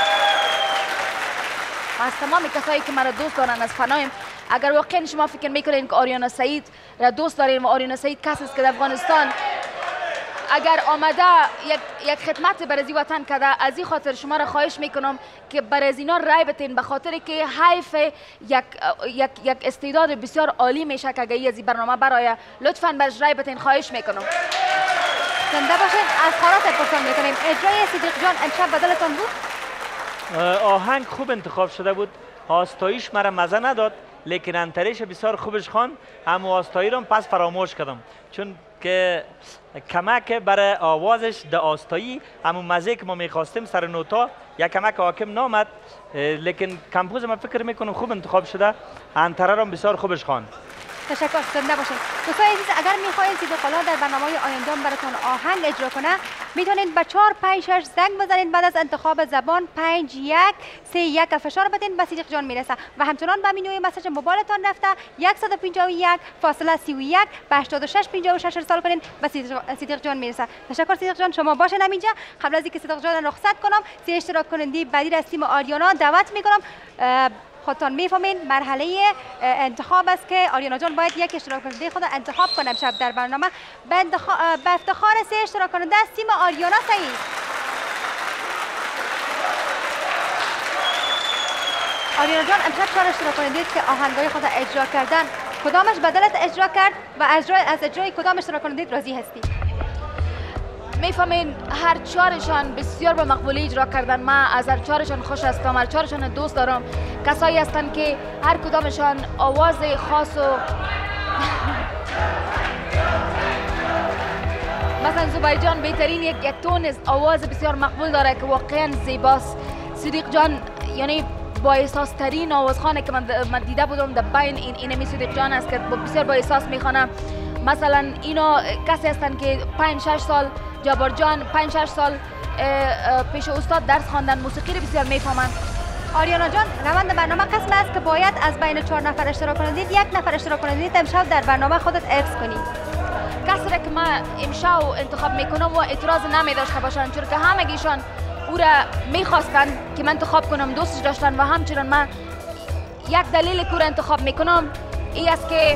از تمام کسایی که مرا دوست دارن از فنایم، اگر واقعا شما فکر میکنین که آریانا سعید را دوست دارین و آریانا سعید کسی است که در افغانستان اگر آمده یک, یک خدمت بر ازی وطن کرده، از این خاطر شما را خواهش میکنم که بر از اینا رای بتین، به خاطر که حیف یک, یک, یک استعداد بسیار عالی میشه که اگر از این برنامه برای لطفاً برش رای بتین، خواهش میکنم. زنده باشید. از خارات پرسان میکنیم اجرای صدیق جان امشب بدلتان بود؟ آهنگ خوب انتخاب شده بود، آستایش مرا مزه نداد، لیکن انتریش بسیار خوبش خوان. اما آستایی رو پس فراموش کردم چون که کمک برای آوازش د آستایی همون مزه که ما میخواستیم سر نوتا یک کمک حاکم نامد، لیکن کمپوز ما فکر میکنم خوب انتخاب شده. انتره رو بسیار خوبش خوان. تشکر. زنده باشید. دوستان عزیز، اگر میخواین صدیق الله در برنامه آینده براتون آهنگ اجرا کنه، میتونید به چهار پنج شش زنگ بزنید. بعد از انتخاب زبان پنج یک سه یک فشار بدین، به صدیق جان میرسه. و همچنان به مینوی مسیج موبایلتان رفته صد و پنجاه و یک فاصله سی و یک به هشتاد و شش پنجاه و شش ارسال کنین، به صدیق جان میرسه. تشکر صدیق جان. شما باشین همینجا. قبل از اینکه صدیق جان رخصت کنم، سه اشتراک کننده بعدی از تیم آریانا دعوت میکنم. خودتان میفهمین مرحله انتخاب است که آریانا جان باید یک اشتراک کننده خود انتخاب کنه امشب در برنامه. به افتخار سه اشتراک کننده از تیم آریانا سعید. آریانا جان امشب چهار اشتراک کننده است که آهنگای خود اجرا کردن، کدامش بدلت اجرا کرد و از اجرای از اجرای کدام اشتراک کننده راضی هستی؟ میفهمین هر چهارشان بسیار به مقبولی اجرا کردن. من از هر چهارشان خوش هستم، هر چهارشان دوست دارم. کسایی هستند که هر کدامشان آواز خاص و مثلا زبیر جان بهترین یک یک تون آواز بسیار مقبول داره که واقعا زیباست. صدیق جان یعنی با احساس ترین آوازخوانه که من, من دیده بودم در بین این اینمی صدیق جان است که بسیار با احساس میخوانه. مثلا اینا کسی هستند که پنج شش سال جبار جان پنج شش سال پیش استاد درس خواندن، موسیقی رو بسیار میفهمن. آریانا جان، روند برنامه قسم است که باید از بین چهار نفر اشتراک کننده یک نفر اشتراک کننده امشب در برنامه خودت حفظ کنی. کسی را که من امشب انتخاب میکنم و اعتراض نمی داشته باشن، چون که همگیشان او را میخواستن که من انتخاب کنم، دوستش داشتن و همچنان من یک دلیل که را انتخاب میکنم ای است که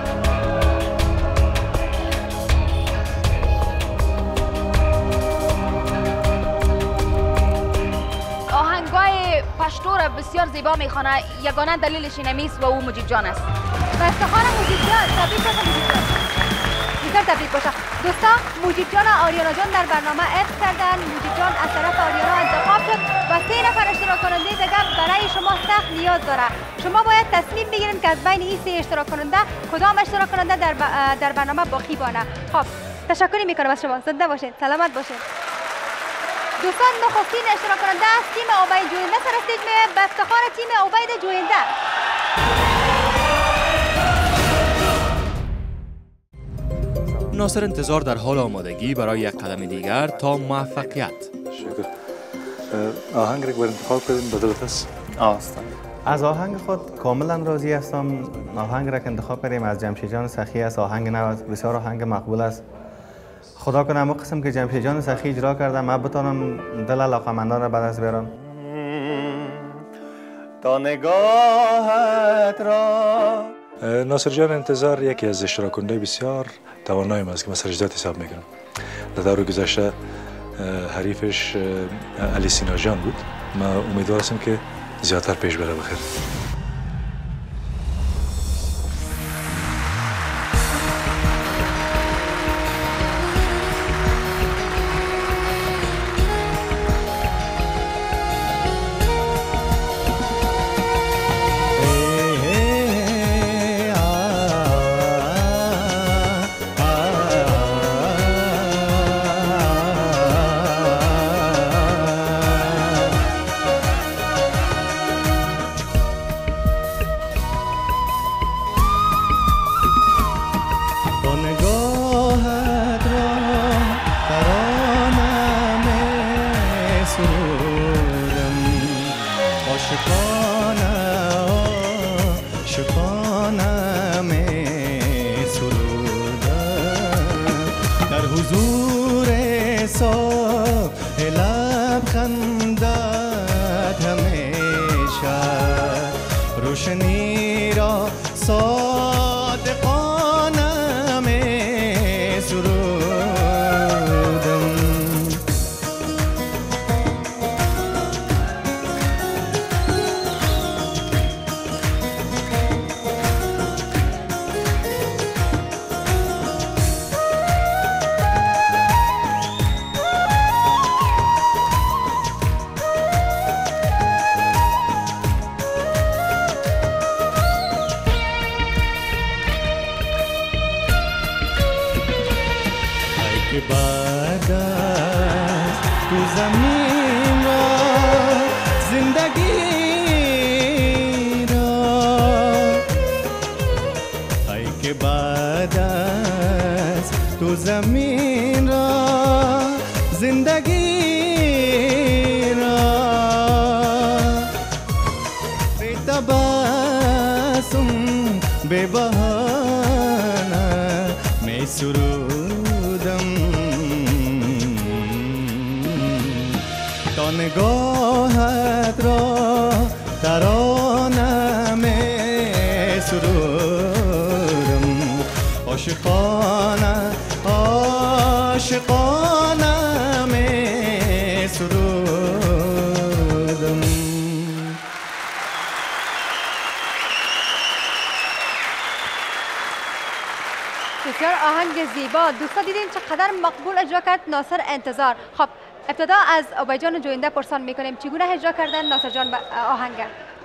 آهنگای پشتو را بسیار زیبا میخوانه. یگانه دلیلش اینمیست و او مجید جان است. و افتخار مجید جان. تبریک باشه مجید جان. بسیار تبریک باشه. دوستان موجید جان و آریانا جان در برنامه حفظ کردن. موجید جان از طرف آریانا انتخاب شد و سه نفر اشتراک کننده دیگه برای شما سخت نیاز داره. شما باید تصمیم بگیرید که از بین این سه اشتراک کننده کدام اشتراک کننده در, ب... در برنامه باقی بانه. خب تشکری میکنم از شما. زنده باشید، سلامت باشید. دوستان نخستین اشتراک کننده از تیم عبید جوینده سر استیج میه به افتخار تیم عبید جوینده. ناصر انتظار در حال آمادگی برای یک قدم دیگر تا موفقیت. شکر. آهنگ را انتخاب کردیم بدلت است؟ آست. از آهنگ خود کاملا راضی هستم. آهنگ را که انتخاب کردیم از جمشید جان سخی است. آهنگ نو است، بسیار آهنگ مقبول است. خدا کنه اون قسم که جمشید جان سخی اجرا کرده من بتونم دل علاقمندان را به دست بیارم. تا نگاهت را ناصر جان انتظار یکی از اشتراک کننده بسیار توانایم است که من سرجدات حساب میکنم. در دور گذشته حریفش علی سینا جان بود. من امیدوار هستم که زیادتر پیش بره بخیر. دوستان دیدین چقدر مقبول اجرا کرد ناصر انتظار. خب ابتدا از عبید جان جوینده پرسان میکنیم چگونه اجرا کردن ناصر جان آهنگ؟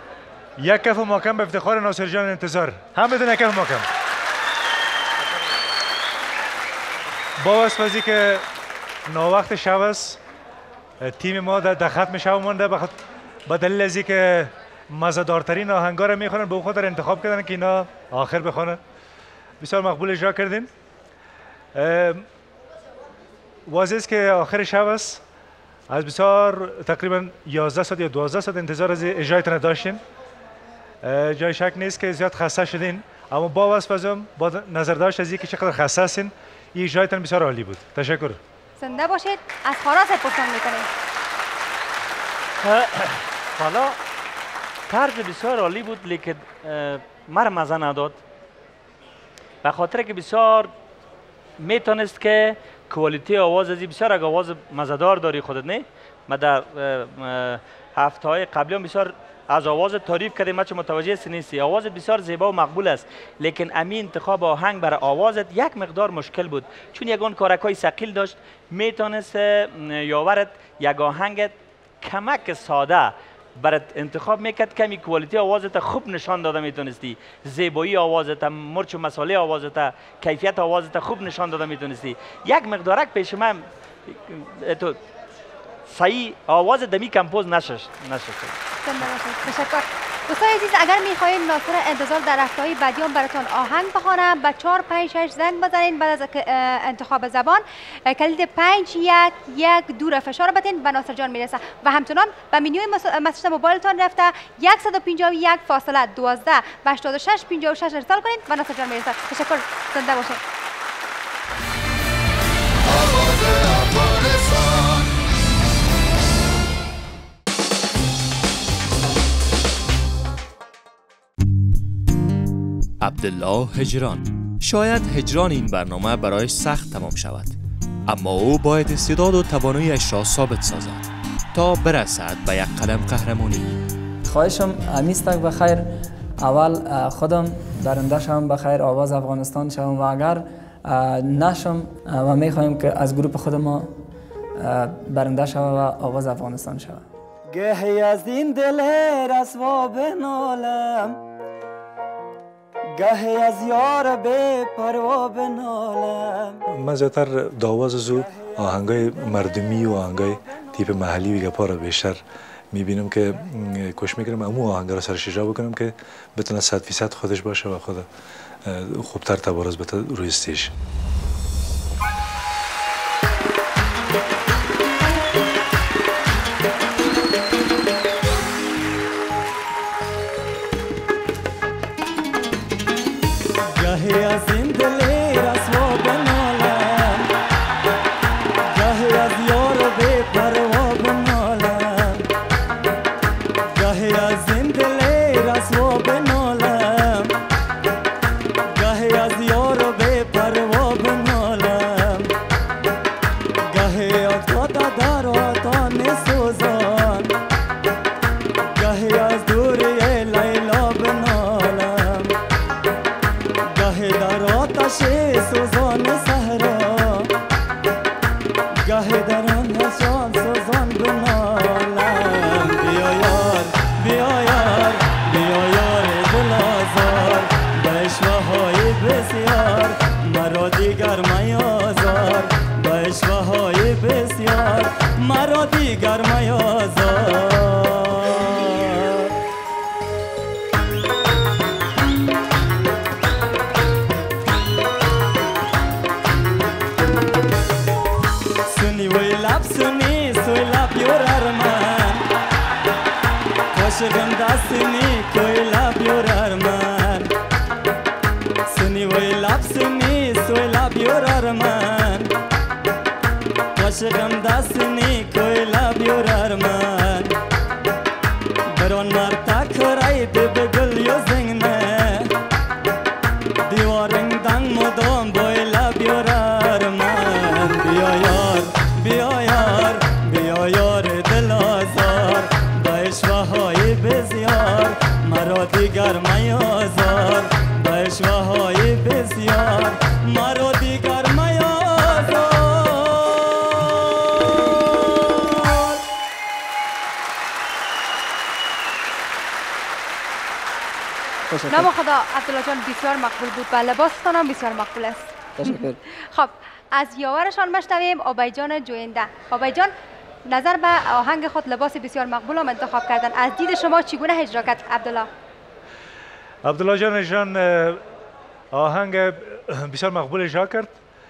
یک کف محکم به افتخار ناصر جان انتظار. هم بدون یک کف محکم. با واسه که ناوقت شب است تیم ما در ختم شب مونده به دلیل از اینکه مزه‌دارترین آهنگا را میخونن به خاطر انتخاب کردن که اینا آخر بخونن. بسیار مقبول اجرا کردین. واضح است که آخر شب است. از بسیار تقریبا یازده ساعت یا دوازده ساعت انتظار از اجرایتان داشتین. جای شک نیست که زیاد خسته شدین، اما با واسه با نظر داشت از اینکه چقدر خسته هستین این اجرایتان بسیار عالی بود. تشکر. زنده باشید. از خاراس پرسان میکنیم. حالا طرز بسیار عالی بود لیکن مرا مزه نداد به خاطر که بسیار میتونست که کوالیتی آواز ازی بسیار اگه آواز مزدار داری خودت نه. من در هفته های قبلی هم بسیار از آواز تعریف کردیم، ما چه متوجه است نیستی. آواز بسیار زیبا و مقبول است، لیکن امی انتخاب آهنگ برای آوازت یک مقدار مشکل بود، چون یگان کارکای ثقیل داشت. میتونست یاورت یک آهنگ کمک ساده برات انتخاب میکرد، کمی کوالیتی آوازت خوب نشان داده میتونستی، زیبایی آوازت، مرچ و مساله آوازت، کیفیت آوازت خوب نشان داده میتونستی. یک مقدارک پیش من تو صحیح آواز دمی کمپوز نشش نشش. تشکر. دوستان عزیز، اگر میخواهید ناصر انتظار در هفته‌های بعدیان براتون آهنگ بخوانم، به چهار پنج شش زنگ بزنین. بعد از انتخاب زبان کلید پنج یک یک دو را فشار بدین و ناصر جان میرسه. و همچنان به منوی مسیج موبایلتون رفته صد و پنجاه و یک فاصله دوازده و هشتاد و شش پنجاه و شش ارسال کنین و ناصر جان میرسه. تشکر. زنده باشید. عبدالله هجران. شاید هجران این برنامه برایش سخت تمام شود، اما او باید استعداد و تواناییش را ثابت سازد تا برسد به یک قدم قهرمانی. خواهشم امیستک بخیر، اول خودم برنده شم بخیر، آواز افغانستان شم و اگر نشم و میخوایم که از گروه خود ما برنده شم و آواز افغانستان شم. گهی از این دل رسوا بنالم، گهی از یار بے پروا بنالم. من زیادتر داواز زو آهنگای مردمی و آهنگای تیپ محلی و گپا را بیشتر میبینم که کوشش میکنم امو آهنگ را سرش اجرا بکنم که بتونه صد فیصد خودش باشه و خود خوبتر تبارز بده روی استیج. گهی از این دل رسوا بنالم، گهی از یار بی پروا بنالم، گهی از این دل رسوا بنالم، گهی از یار بی پروا بنالم، گهی از خود در آتان سوزان، گهی از دوری لیلا بنالم، گهی در آتش سوزان صحرا، گهی در آن نشان سوزان بنالم. بیا یار بیا یار بیا یار دل آزار، به عشوه های بسیار مرا دیگر میازار، به عشوه های بسیار مرا دیگر میازار. سنی سوی لب یورر من، عاشقم دستنی کوی لب یورر من، سنی وی لب سنی سوی لب یورر من، عاشقم دستنی کوی لب یورر من، بران مرد تکرای دی بگل یو زنگنه، دیوارنگ دنگ مدام بای لب یورر من. بیا یار بیا یار بیا یار دل آزار، به عشوه های بسیار مرا دیگر میازار، به عشوه های بسیار مرا دیگر میازار. نام خدا عبدالله جان بسیار مقبول بود و لباستان هم بسیار مقبول است. تشکر. خب از یاورشان بشنویم آبای جان جوینده. آبای جان نظر به آهنگ خود لباس بسیار مقبول هم انتخاب کردن، از دید شما چگونه اجرا کرد عبدالله؟ عبدالله جان جان آهنگ بسیار مقبول اجرا کرد.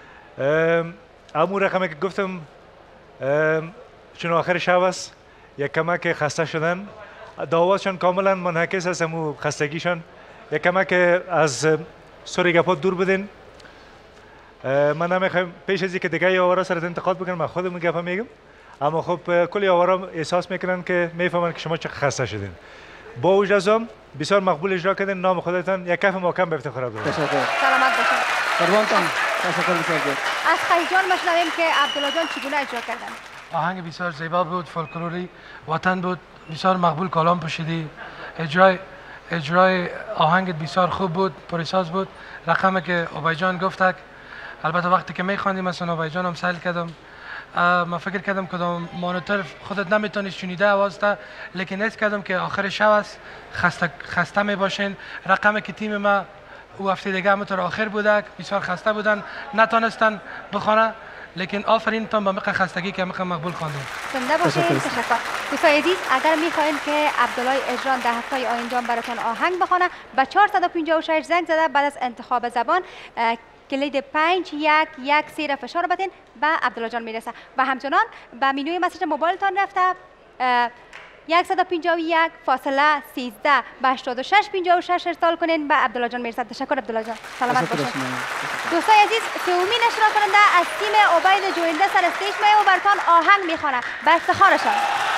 امون رقمی که گفتم چون آخر شب است یک کمک خسته شدن، دعواتشان کاملا منعکس است امو خستگیشان، یک کمک از سوری گپا دور بدین. من نمیخوایم پیش از اینکه دیگه یاورا سر انتقاد بکنم من خودمون گپا میگم، اما خب کل یاورا احساس میکنن که میفهمن که شما چه خسته شدین. با وجود از آن بسیار مقبول اجرا کردین. نام خودتان یک کف محکم به افتخار ببرید. تشکر. سلامت باشید. قربانتان. تشکر بسیار. از خیلی جان مشنویم که عبدالله جان چگونه اجرا کردن. آهنگ بسیار زیبا بود، فولکلوری وطن بود، بسیار مقبول کلام پوشیدی، اجرای اجرای آهنگت بسیار خوب بود، پرساز بود. رقمی که اوبای جان گفتک، البته وقتی که میخواندیم مثلا اوبای جان هم سهل کردم، ما فکر کردم کدام مانیتور خودت نمیتونی شنیده آوازتا، لیکن حس کردم که آخر شب است، خسته خسته می باشین. رقمی که تیم ما او هفته دیگه همونطور آخر بودک، بسیار خسته بودن، نتونستن بخونه، لیکن آفرین تان با مقدار خستگی که مقدار مقبول خواندیم. زنده باشید. تشکر. دوستان عزیز، اگر میخواین که عبدالله اجران در هفته آینده براتون آهنگ بخونه، به چهارصد و پنجاه و شش زنگ زده بعد از انتخاب زبان کلید پنج یک یک سه را فشار بدین به عبدالله جان میرسه و همچنان به منوی مسیج موبایلتان رفته صد و پنجاه و یک فاصله سیزده به هشتاد و شش پنجاه و شش ارسال کنین به عبدالله جان میرسه. تشکر عبدالله جان. سلامت باشید. دوستان عزیز، سومین اشتراک کننده از تیم عبید جوینده سر استیج می و براتون آهنگ میخوانه به افتخارشان.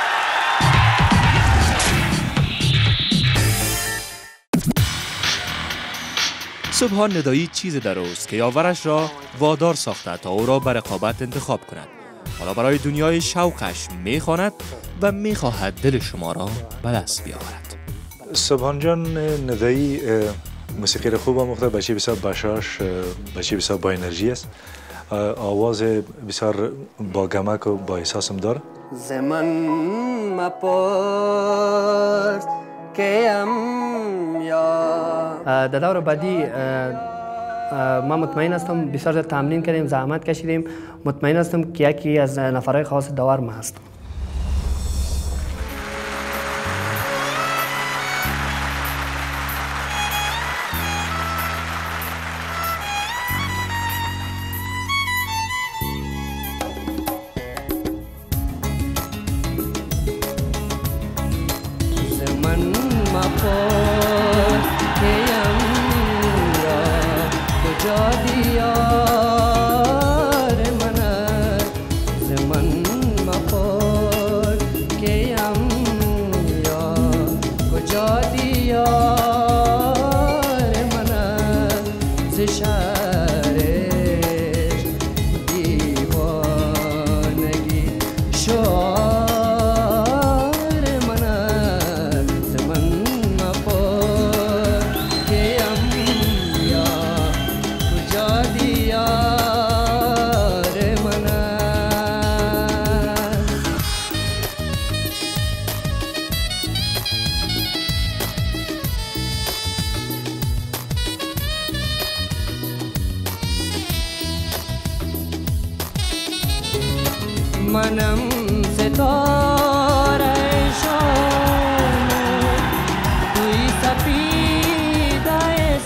سبحان ندایی چیز در اوست که یاورش را وادار ساخته تا او را به رقابت انتخاب کند. حالا برای دنیای شوقش میخواند و میخواهد دل شما را به دست بیاورد. سبحان جان ندایی موسیقی را خوب آموخته، بچه بسیار بشاش، بچه بسیار با انرژی است، آواز بسیار با گمک و با احساسم داره. زمان مپرس کیم یا در دور بعدی ما مطمئن هستم بسیار زیاد تمرین کردیم، زحمت کشیدیم، مطمئن هستم که یکی از نفرهای خاص داور ما هستم. منم ستاره شام توی سپیده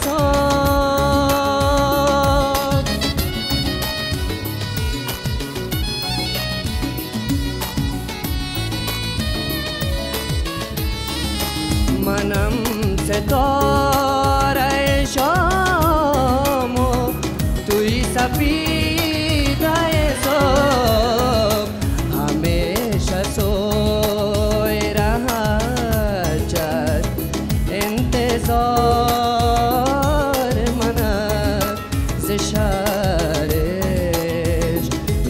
صبح منم ستاره شام توی سپیده صبح همیشه سوی رهجت انتظار من ز شرش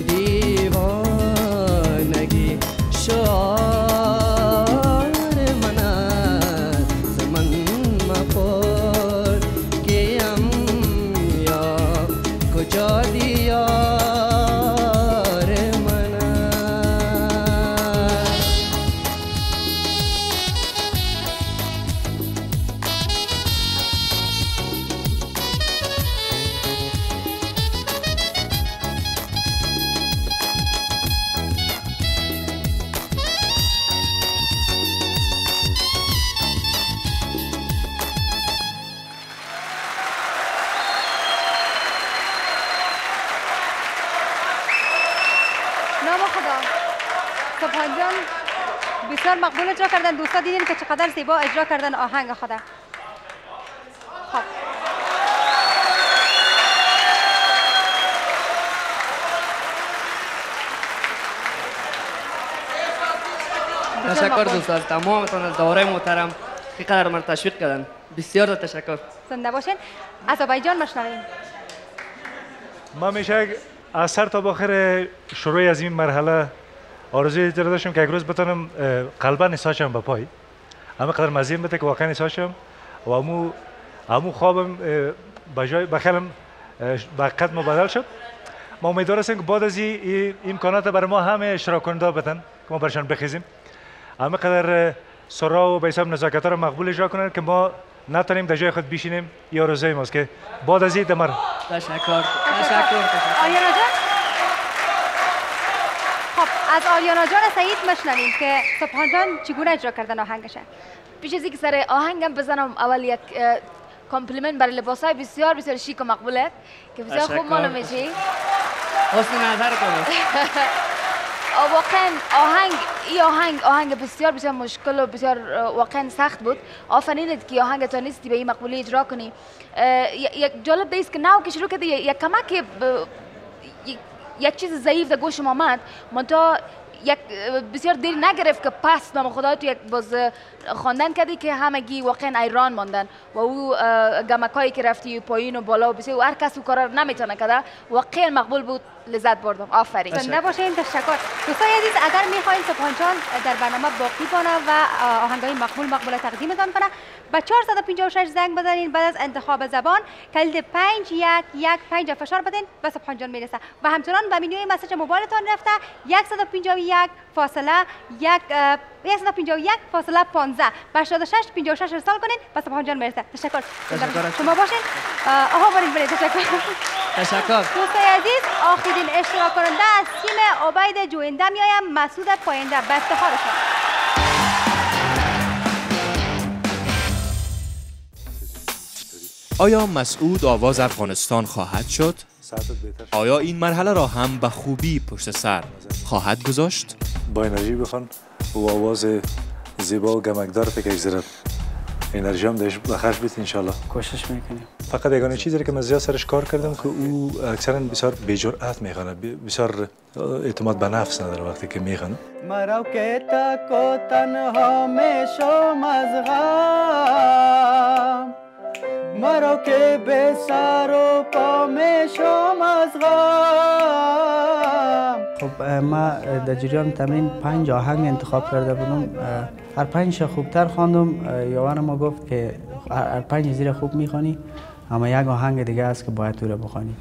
دیوانگی شعار من ز من مپر کیم یا کجا دیار من نام خدا. سبحان جان بسیار مقبول اجرا کردن. دوستا دیدین که چقدر زیبا اجرا کردن آهنگ خدا. خب تشکر دوست از تمامتان از دوره محترم که قدر من تشویق کردن. بسیار تشکر. زنده باشین. آذربایجان مشنویم. ما میشه از سر تا آخر شروع از این مرحله آرزوی دیگر داشتم که یک روز بتونم قلبا نساشم به پای. همه قدر مزین بده که واقعا نساشم و امو امو خوابم به جای بخیلم به قد مبدل شد. ما امیدوار هستیم که بعد از این امکانات برای ما همه اشتراک کننده بدن که ما برشان بخیزیم. همه قدر سرا و به حساب نزاکت رو مقبول اجرا کنن که ما نتونیم در جای خود بیشینیم. یا آرزوی ماست که بعد از این دمر. تشکر. تشکر. آریانا جان. خب از آریانا جان سعید مشنویم که سبحان جان چگونه اجرا کردن آهنگشه. پیش از اینکه سر آهنگم بزنم اول یک کامپلیمنت برای لباسای بسیار بسیار شیک و مقبوله که بسیار خوب معلوم میشه. حسن نظر کنید. واقعا آهنگ این آهنگ آهنگ بسیار بسیار مشکل و بسیار واقعا سخت بود. آفرینت که آهنگ تو نیستی به این مقبولی اجرا کنی. یک جالب دیست که ناو که شروع کرده یک کمک یک چیز ضعیف در گوش ما آمد منتها یک بسیار دیر نگرفت که پس نام خدا تو یک باز خواندن کردی که همگی واقعا ایران ماندن و او گمکایی که رفتی پایین و بالا و بسیار و هر کس او کار رو نمیتونه کرده واقعا مقبول بود. لذت بردم. آفرین. زنده باشین. تشکر. دوستان عزیز اگر میخواین سبحان جان در برنامه باقی کنه و آهنگای مقبول مقبول تقدیمتان کنه با چهارصد و پنجاه و شش زنگ بزنین. بعد از انتخاب زبان کلید پنج یک یک پنج فشار بدین و سبحان جان میرسه و همچنان به منوی مسیج موبایلتان رفته صد و پنجاه و یک فاصله یک صد و پنجاه و یک فاصله پانزده به هشتاد و شش پنجاه و شش ارسال کنین و سبحان جان میرسه. تشکر. شما باشین. آها برید برید. تشکر. تشکر. دوستان عزیز آخرین اشتراک کننده از تیم عبید جوینده میایم مسعود پاینده به افتخارشان. آیا مسعود آواز افغانستان خواهد شد؟ آیا این مرحله را هم به خوبی پشت سر خواهد گذاشت؟ با انرژی بخوان و آواز زیبا و گمکدار فکر اگذارد. انرژی هم داشت بخش بیت انشالله. کوشش میکنیم. فقط یگانه چیزی که من زیاد سرش کار کردم که او اکثرا بسیار بی‌جرأت میخونه، بسیار اعتماد به نفس نداره وقتی که میخونه. مرا که تک و تنها میشم از غم، مرا که به سر و پا میشم از غم. خب ما در جریان تمرین پنج آهنگ انتخاب کرده بودم. هر پنج خوبتر خواندم. یوان ما گفت که هر پنج زیر خوب میخوانی اما یک آهنگ دیگه است که باید تو رو بخوانی.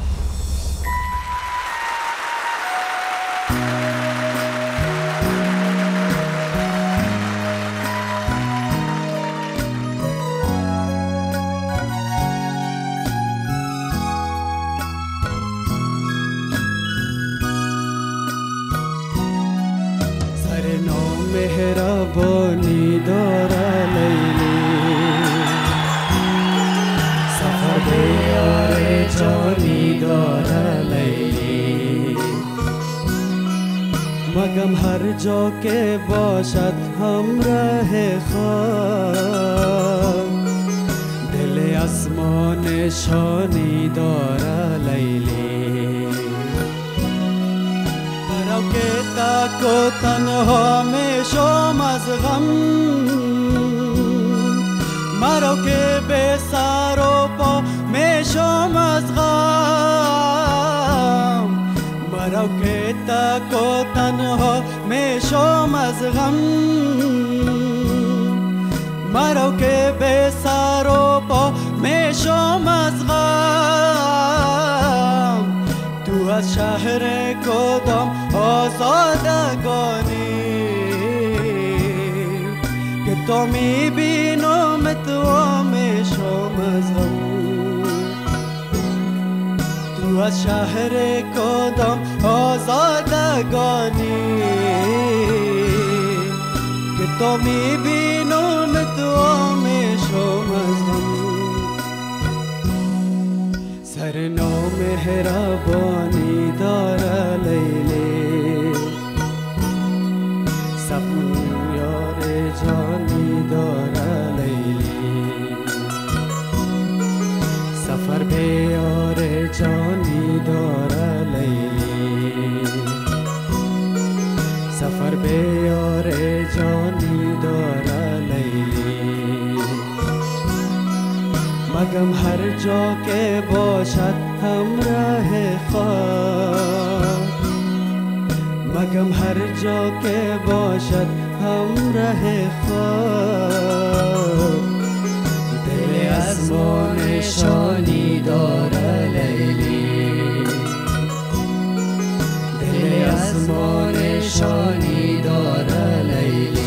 مهربانی داره لیلی، سفر بیار جانی داره لیلی. مگم هر جا که باشد همراه خود، دل اسما نشانی داره لیلی. مرا که تک و تنها میشم از غم، مرا که به سر و پا میشم از غم، مرا که تک و تنها میشم از غم، مرا که به سر و پا میشم از غم. تو از شهر کدام آزادگانی که تو میبینم تو میشم از غم. تو از شهر کدام آزادگانی که تو میبینم تو میشم از غم. سر نو مهربانی داره لیلی، سفر یار جانی داره لیلی. سفر به یار جانی داره لیلی، سفر به یار جانی داره لیلی. مگم هر جا که باشد همراه خود، آهنگم هر جا که باشد همراه خود دل از ما نشانی داره لیلی دل از ما نشانی داره لیلی.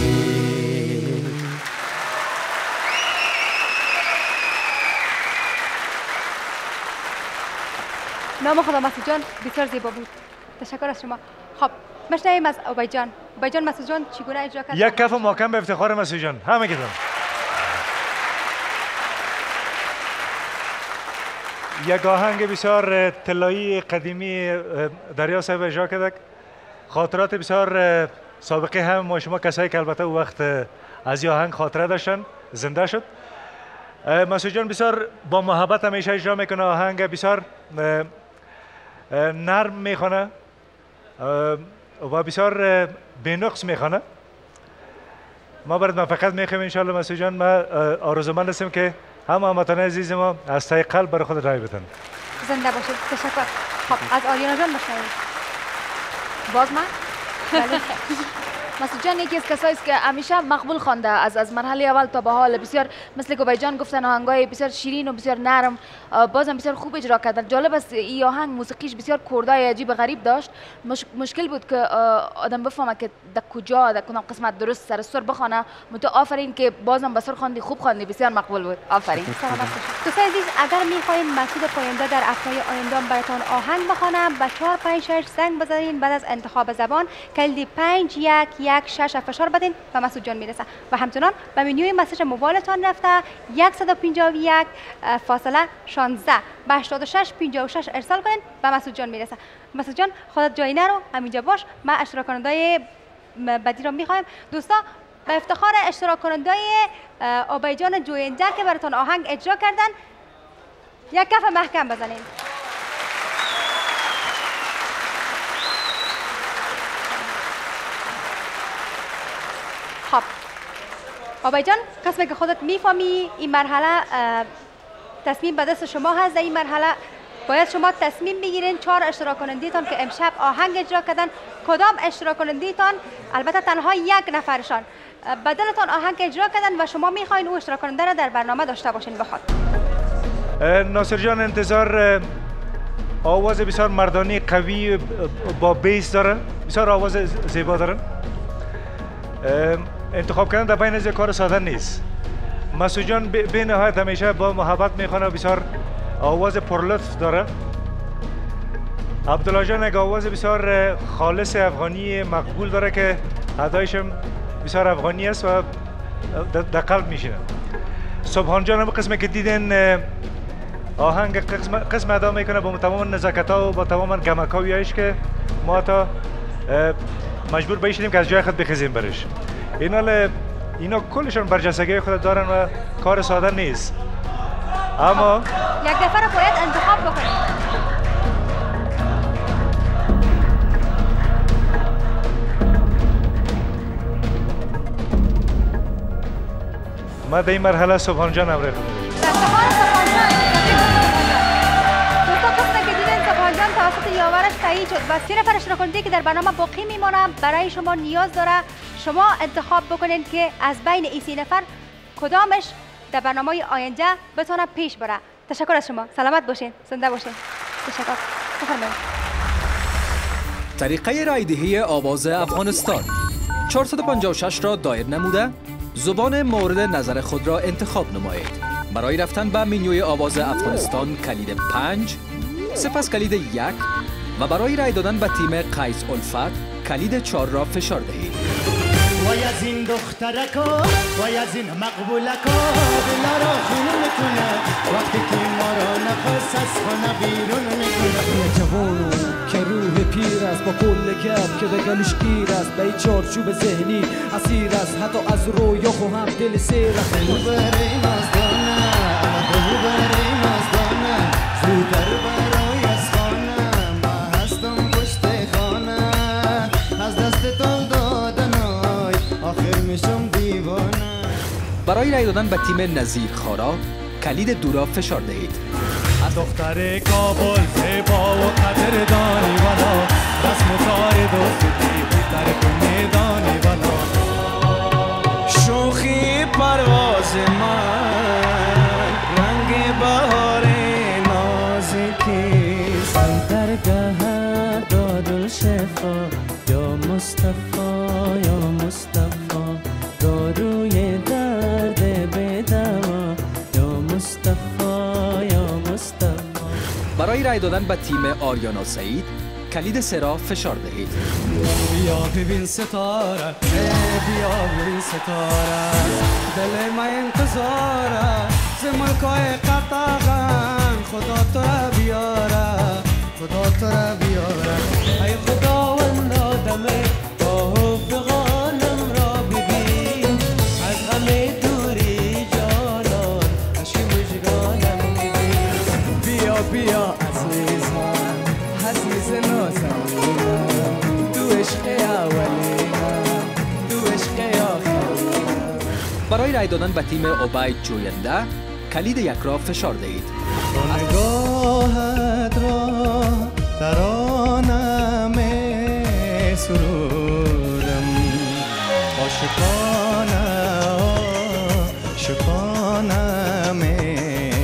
نام خدا مسعود جان بسیار زیبا بود. تشکر از شما. خب مشنویم از عبید جان. عبید جان مسعود جان چگونه اجرا کرد؟ یک کف محکم به افتخار مسعود جان. همه گیتون. یک آهنگ بسیار طلایی قدیمی دریا صاحب اجرا کرد. خاطرات بسیار سابقه هم ما شما کسایی که البته او وقت از این آهنگ خاطره داشتن زنده شد. مسعود جان بسیار با محبت همیشه اجرا میکنه. آهنگ بسیار نرم میخونه و بسیار بینقص میخونه. ما برات موفقیت میخوایم ان شاء الله مسعود جان. ما آرزومند هستیم که همه هموطنان عزیز ما از ته قلب برای خود رای بدن. زنده باشید. تشکر. خب از آریانا جان بشنویم. باز من؟ بله. مسعود جان یکی از کسایی است که همیشه مقبول خوانده از از مرحله اول تا به حال. بسیار مثل که عبید جان گفتن آهنگای بسیار شیرین و بسیار نرم، بازم بسیار خوب اجرا کردن. جالب است این آهنگ موسیقیش بسیار کردای عجیب و غریب داشت. مش... مشکل بود که آدم بفهمه که در کجا در کدام قسمت درست سر سر بخونه. متو آفرین که بازم بسر خواندی، خوب خواندی، بسیار مقبول بود. آفرین. سلامت باشید. دوستان عزیز اگر میخواین مسعود پاینده در هفته‌های آینده براتون آهنگ بخونه با چهار پنج شش زنگ بزنین. بعد از انتخاب زبان کلید پنج یک یک شش فشار بدین و مسعود جان میرسه و همچنان به منوی مسیج موبایلتان رفته صد و پنجاه و یک فاصله شانزده به هشتاد و شش پنجاه و شش ارسال کنین و مسعود جان میرسه. مسعود جان خودت جایی نرو، همینجا باش. ما اشتراک کننده بعدی رو میخوایم. دوستا به افتخار اشتراک کننده عبید جان جوینده که براتون آهنگ اجرا کردن یک کف محکم بزنین. خب عبید جان قسمی که خودت میفهمی این مرحله تصمیم به دست شما هست. در این مرحله باید شما تصمیم بگیرین چهار اشتراک کنندیتان که امشب آهنگ اجرا کردن کدام اشتراک کنندیتان، البته تنها یک نفرشان بدلتان آهنگ اجرا کردن و شما میخواین او اشتراک کننده را در برنامه داشته باشین. بخواد ناصر جان انتظار آواز بسیار مردانی قوی با بیس داره، بسیار آواز زیبا داره. انتخاب کردن در بین از کار ساده نیست. مسعود جان به نهایت همیشه با محبت میخونه، بسیار آواز پرلطف داره. عبدالله جان یک آواز بسیار خالص افغانی مقبول داره که ادایش بسیار افغانی است و در قلب میشینه. سبحان جان هم قسمی که دیدین آهنگ قسم, قسم ادا میکنه با تمام نزاکت ها و با تمام گمک هایش که ما تا مجبور بشیم که از جای خود بخیزیم برش. اینا اینا کلشون برجستگی خود دارن و کار ساده نیست. اما یک نفر رو باید انتخاب بکنیم. ما در این مرحله سبحان جان امره خود افتخار سبحان جان. دوستا قسمه که دیدن سبحان جان توسط یاورش تایید شد و سه نفر اشتراک کننده که در برنامه باقی میمونه برای شما نیاز داره شما انتخاب بکنین که از بین این سه نفر کدامش در برنامه آینده بتونه پیش بره. تشکر از شما. سلامت باشین. زنده باشین. تشکر. بفرمایید. طریقه رایدهی آواز افغانستان چهارصد و پنجاه و شش را دایر نموده زبان مورد نظر خود را انتخاب نمایید. برای رفتن به منوی آواز افغانستان کلید پنج، سپس کلید یک و برای رای دادن به تیم قیس الفت کلید چهار را فشار دهید. وای از این دخترکا وای از این مقبولکا دل را خون میکنه وقتی که ما را نفس از خانه بیرون میکنه. یه جوانو که روح پیر است با کل گپ که به گلوش گیر است به این چارچوب ذهنی اسیر است حتی از رویا خو هم دل سیر است. دلو برای مزدانه دلو برای مزدانه زودر برای از خانه ما هستم پشت خانه از دستتان دادنای آخر میشم دیوانه. برای رای دادن به تیم نظیر خارا کلید دو را فشار دهید. دختر کابل زیبا و قدردانی والا رسم و کار دوستی من رنگ بهار نازکیست درگاه دارالشفا یا مصطفی یا مصطفی داروی درد بدوا یا مصطفی یا مصطفی. برای رای دادن به تیم آریانا سعید کلید سه را فشار دهید. بیا ببین ستاره بیا ببین ستاره دل ما انتظاره ز ملکای قطغن خدا تو را بیاره خدا تو را بیاره ای خداوند آدم با حب غالم را ببین از همه دوری جانان عشق مژگانم ببین بیا بیا عزیزم عزیز نازنینم تو عشق اولینم تو عشق آخرینم. برای رای دادن به تیم عبید جوینده کلید یک را فشار دهید. نگاهت را ترانه می سرودم عاشقانه عاشقانه می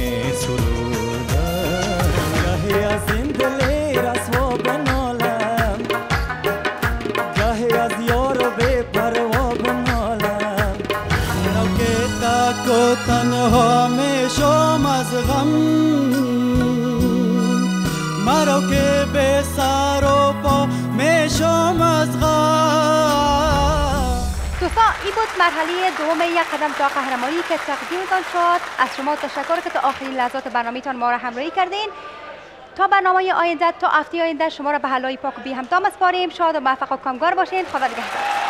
سرودم گاهی از این دل رسوا بنالم گاهی از یار بی پروا بنالم رو که تک و تنها میشم از غم مرا که به سر و پا میشم از غم. دوستان این بود مرحله دوم یک قدم تا قهرمانی که تقدیمتان شد. از شما تشکر که تا آخرین لحظات برنامه‌تان ما را همراهی کردین. تا برنامه آینده تا هفته آینده شما را به حلای پاک و بی همتا می‌سپاریم. شاد و موفق و کامگار باشین. خدا نگهدار.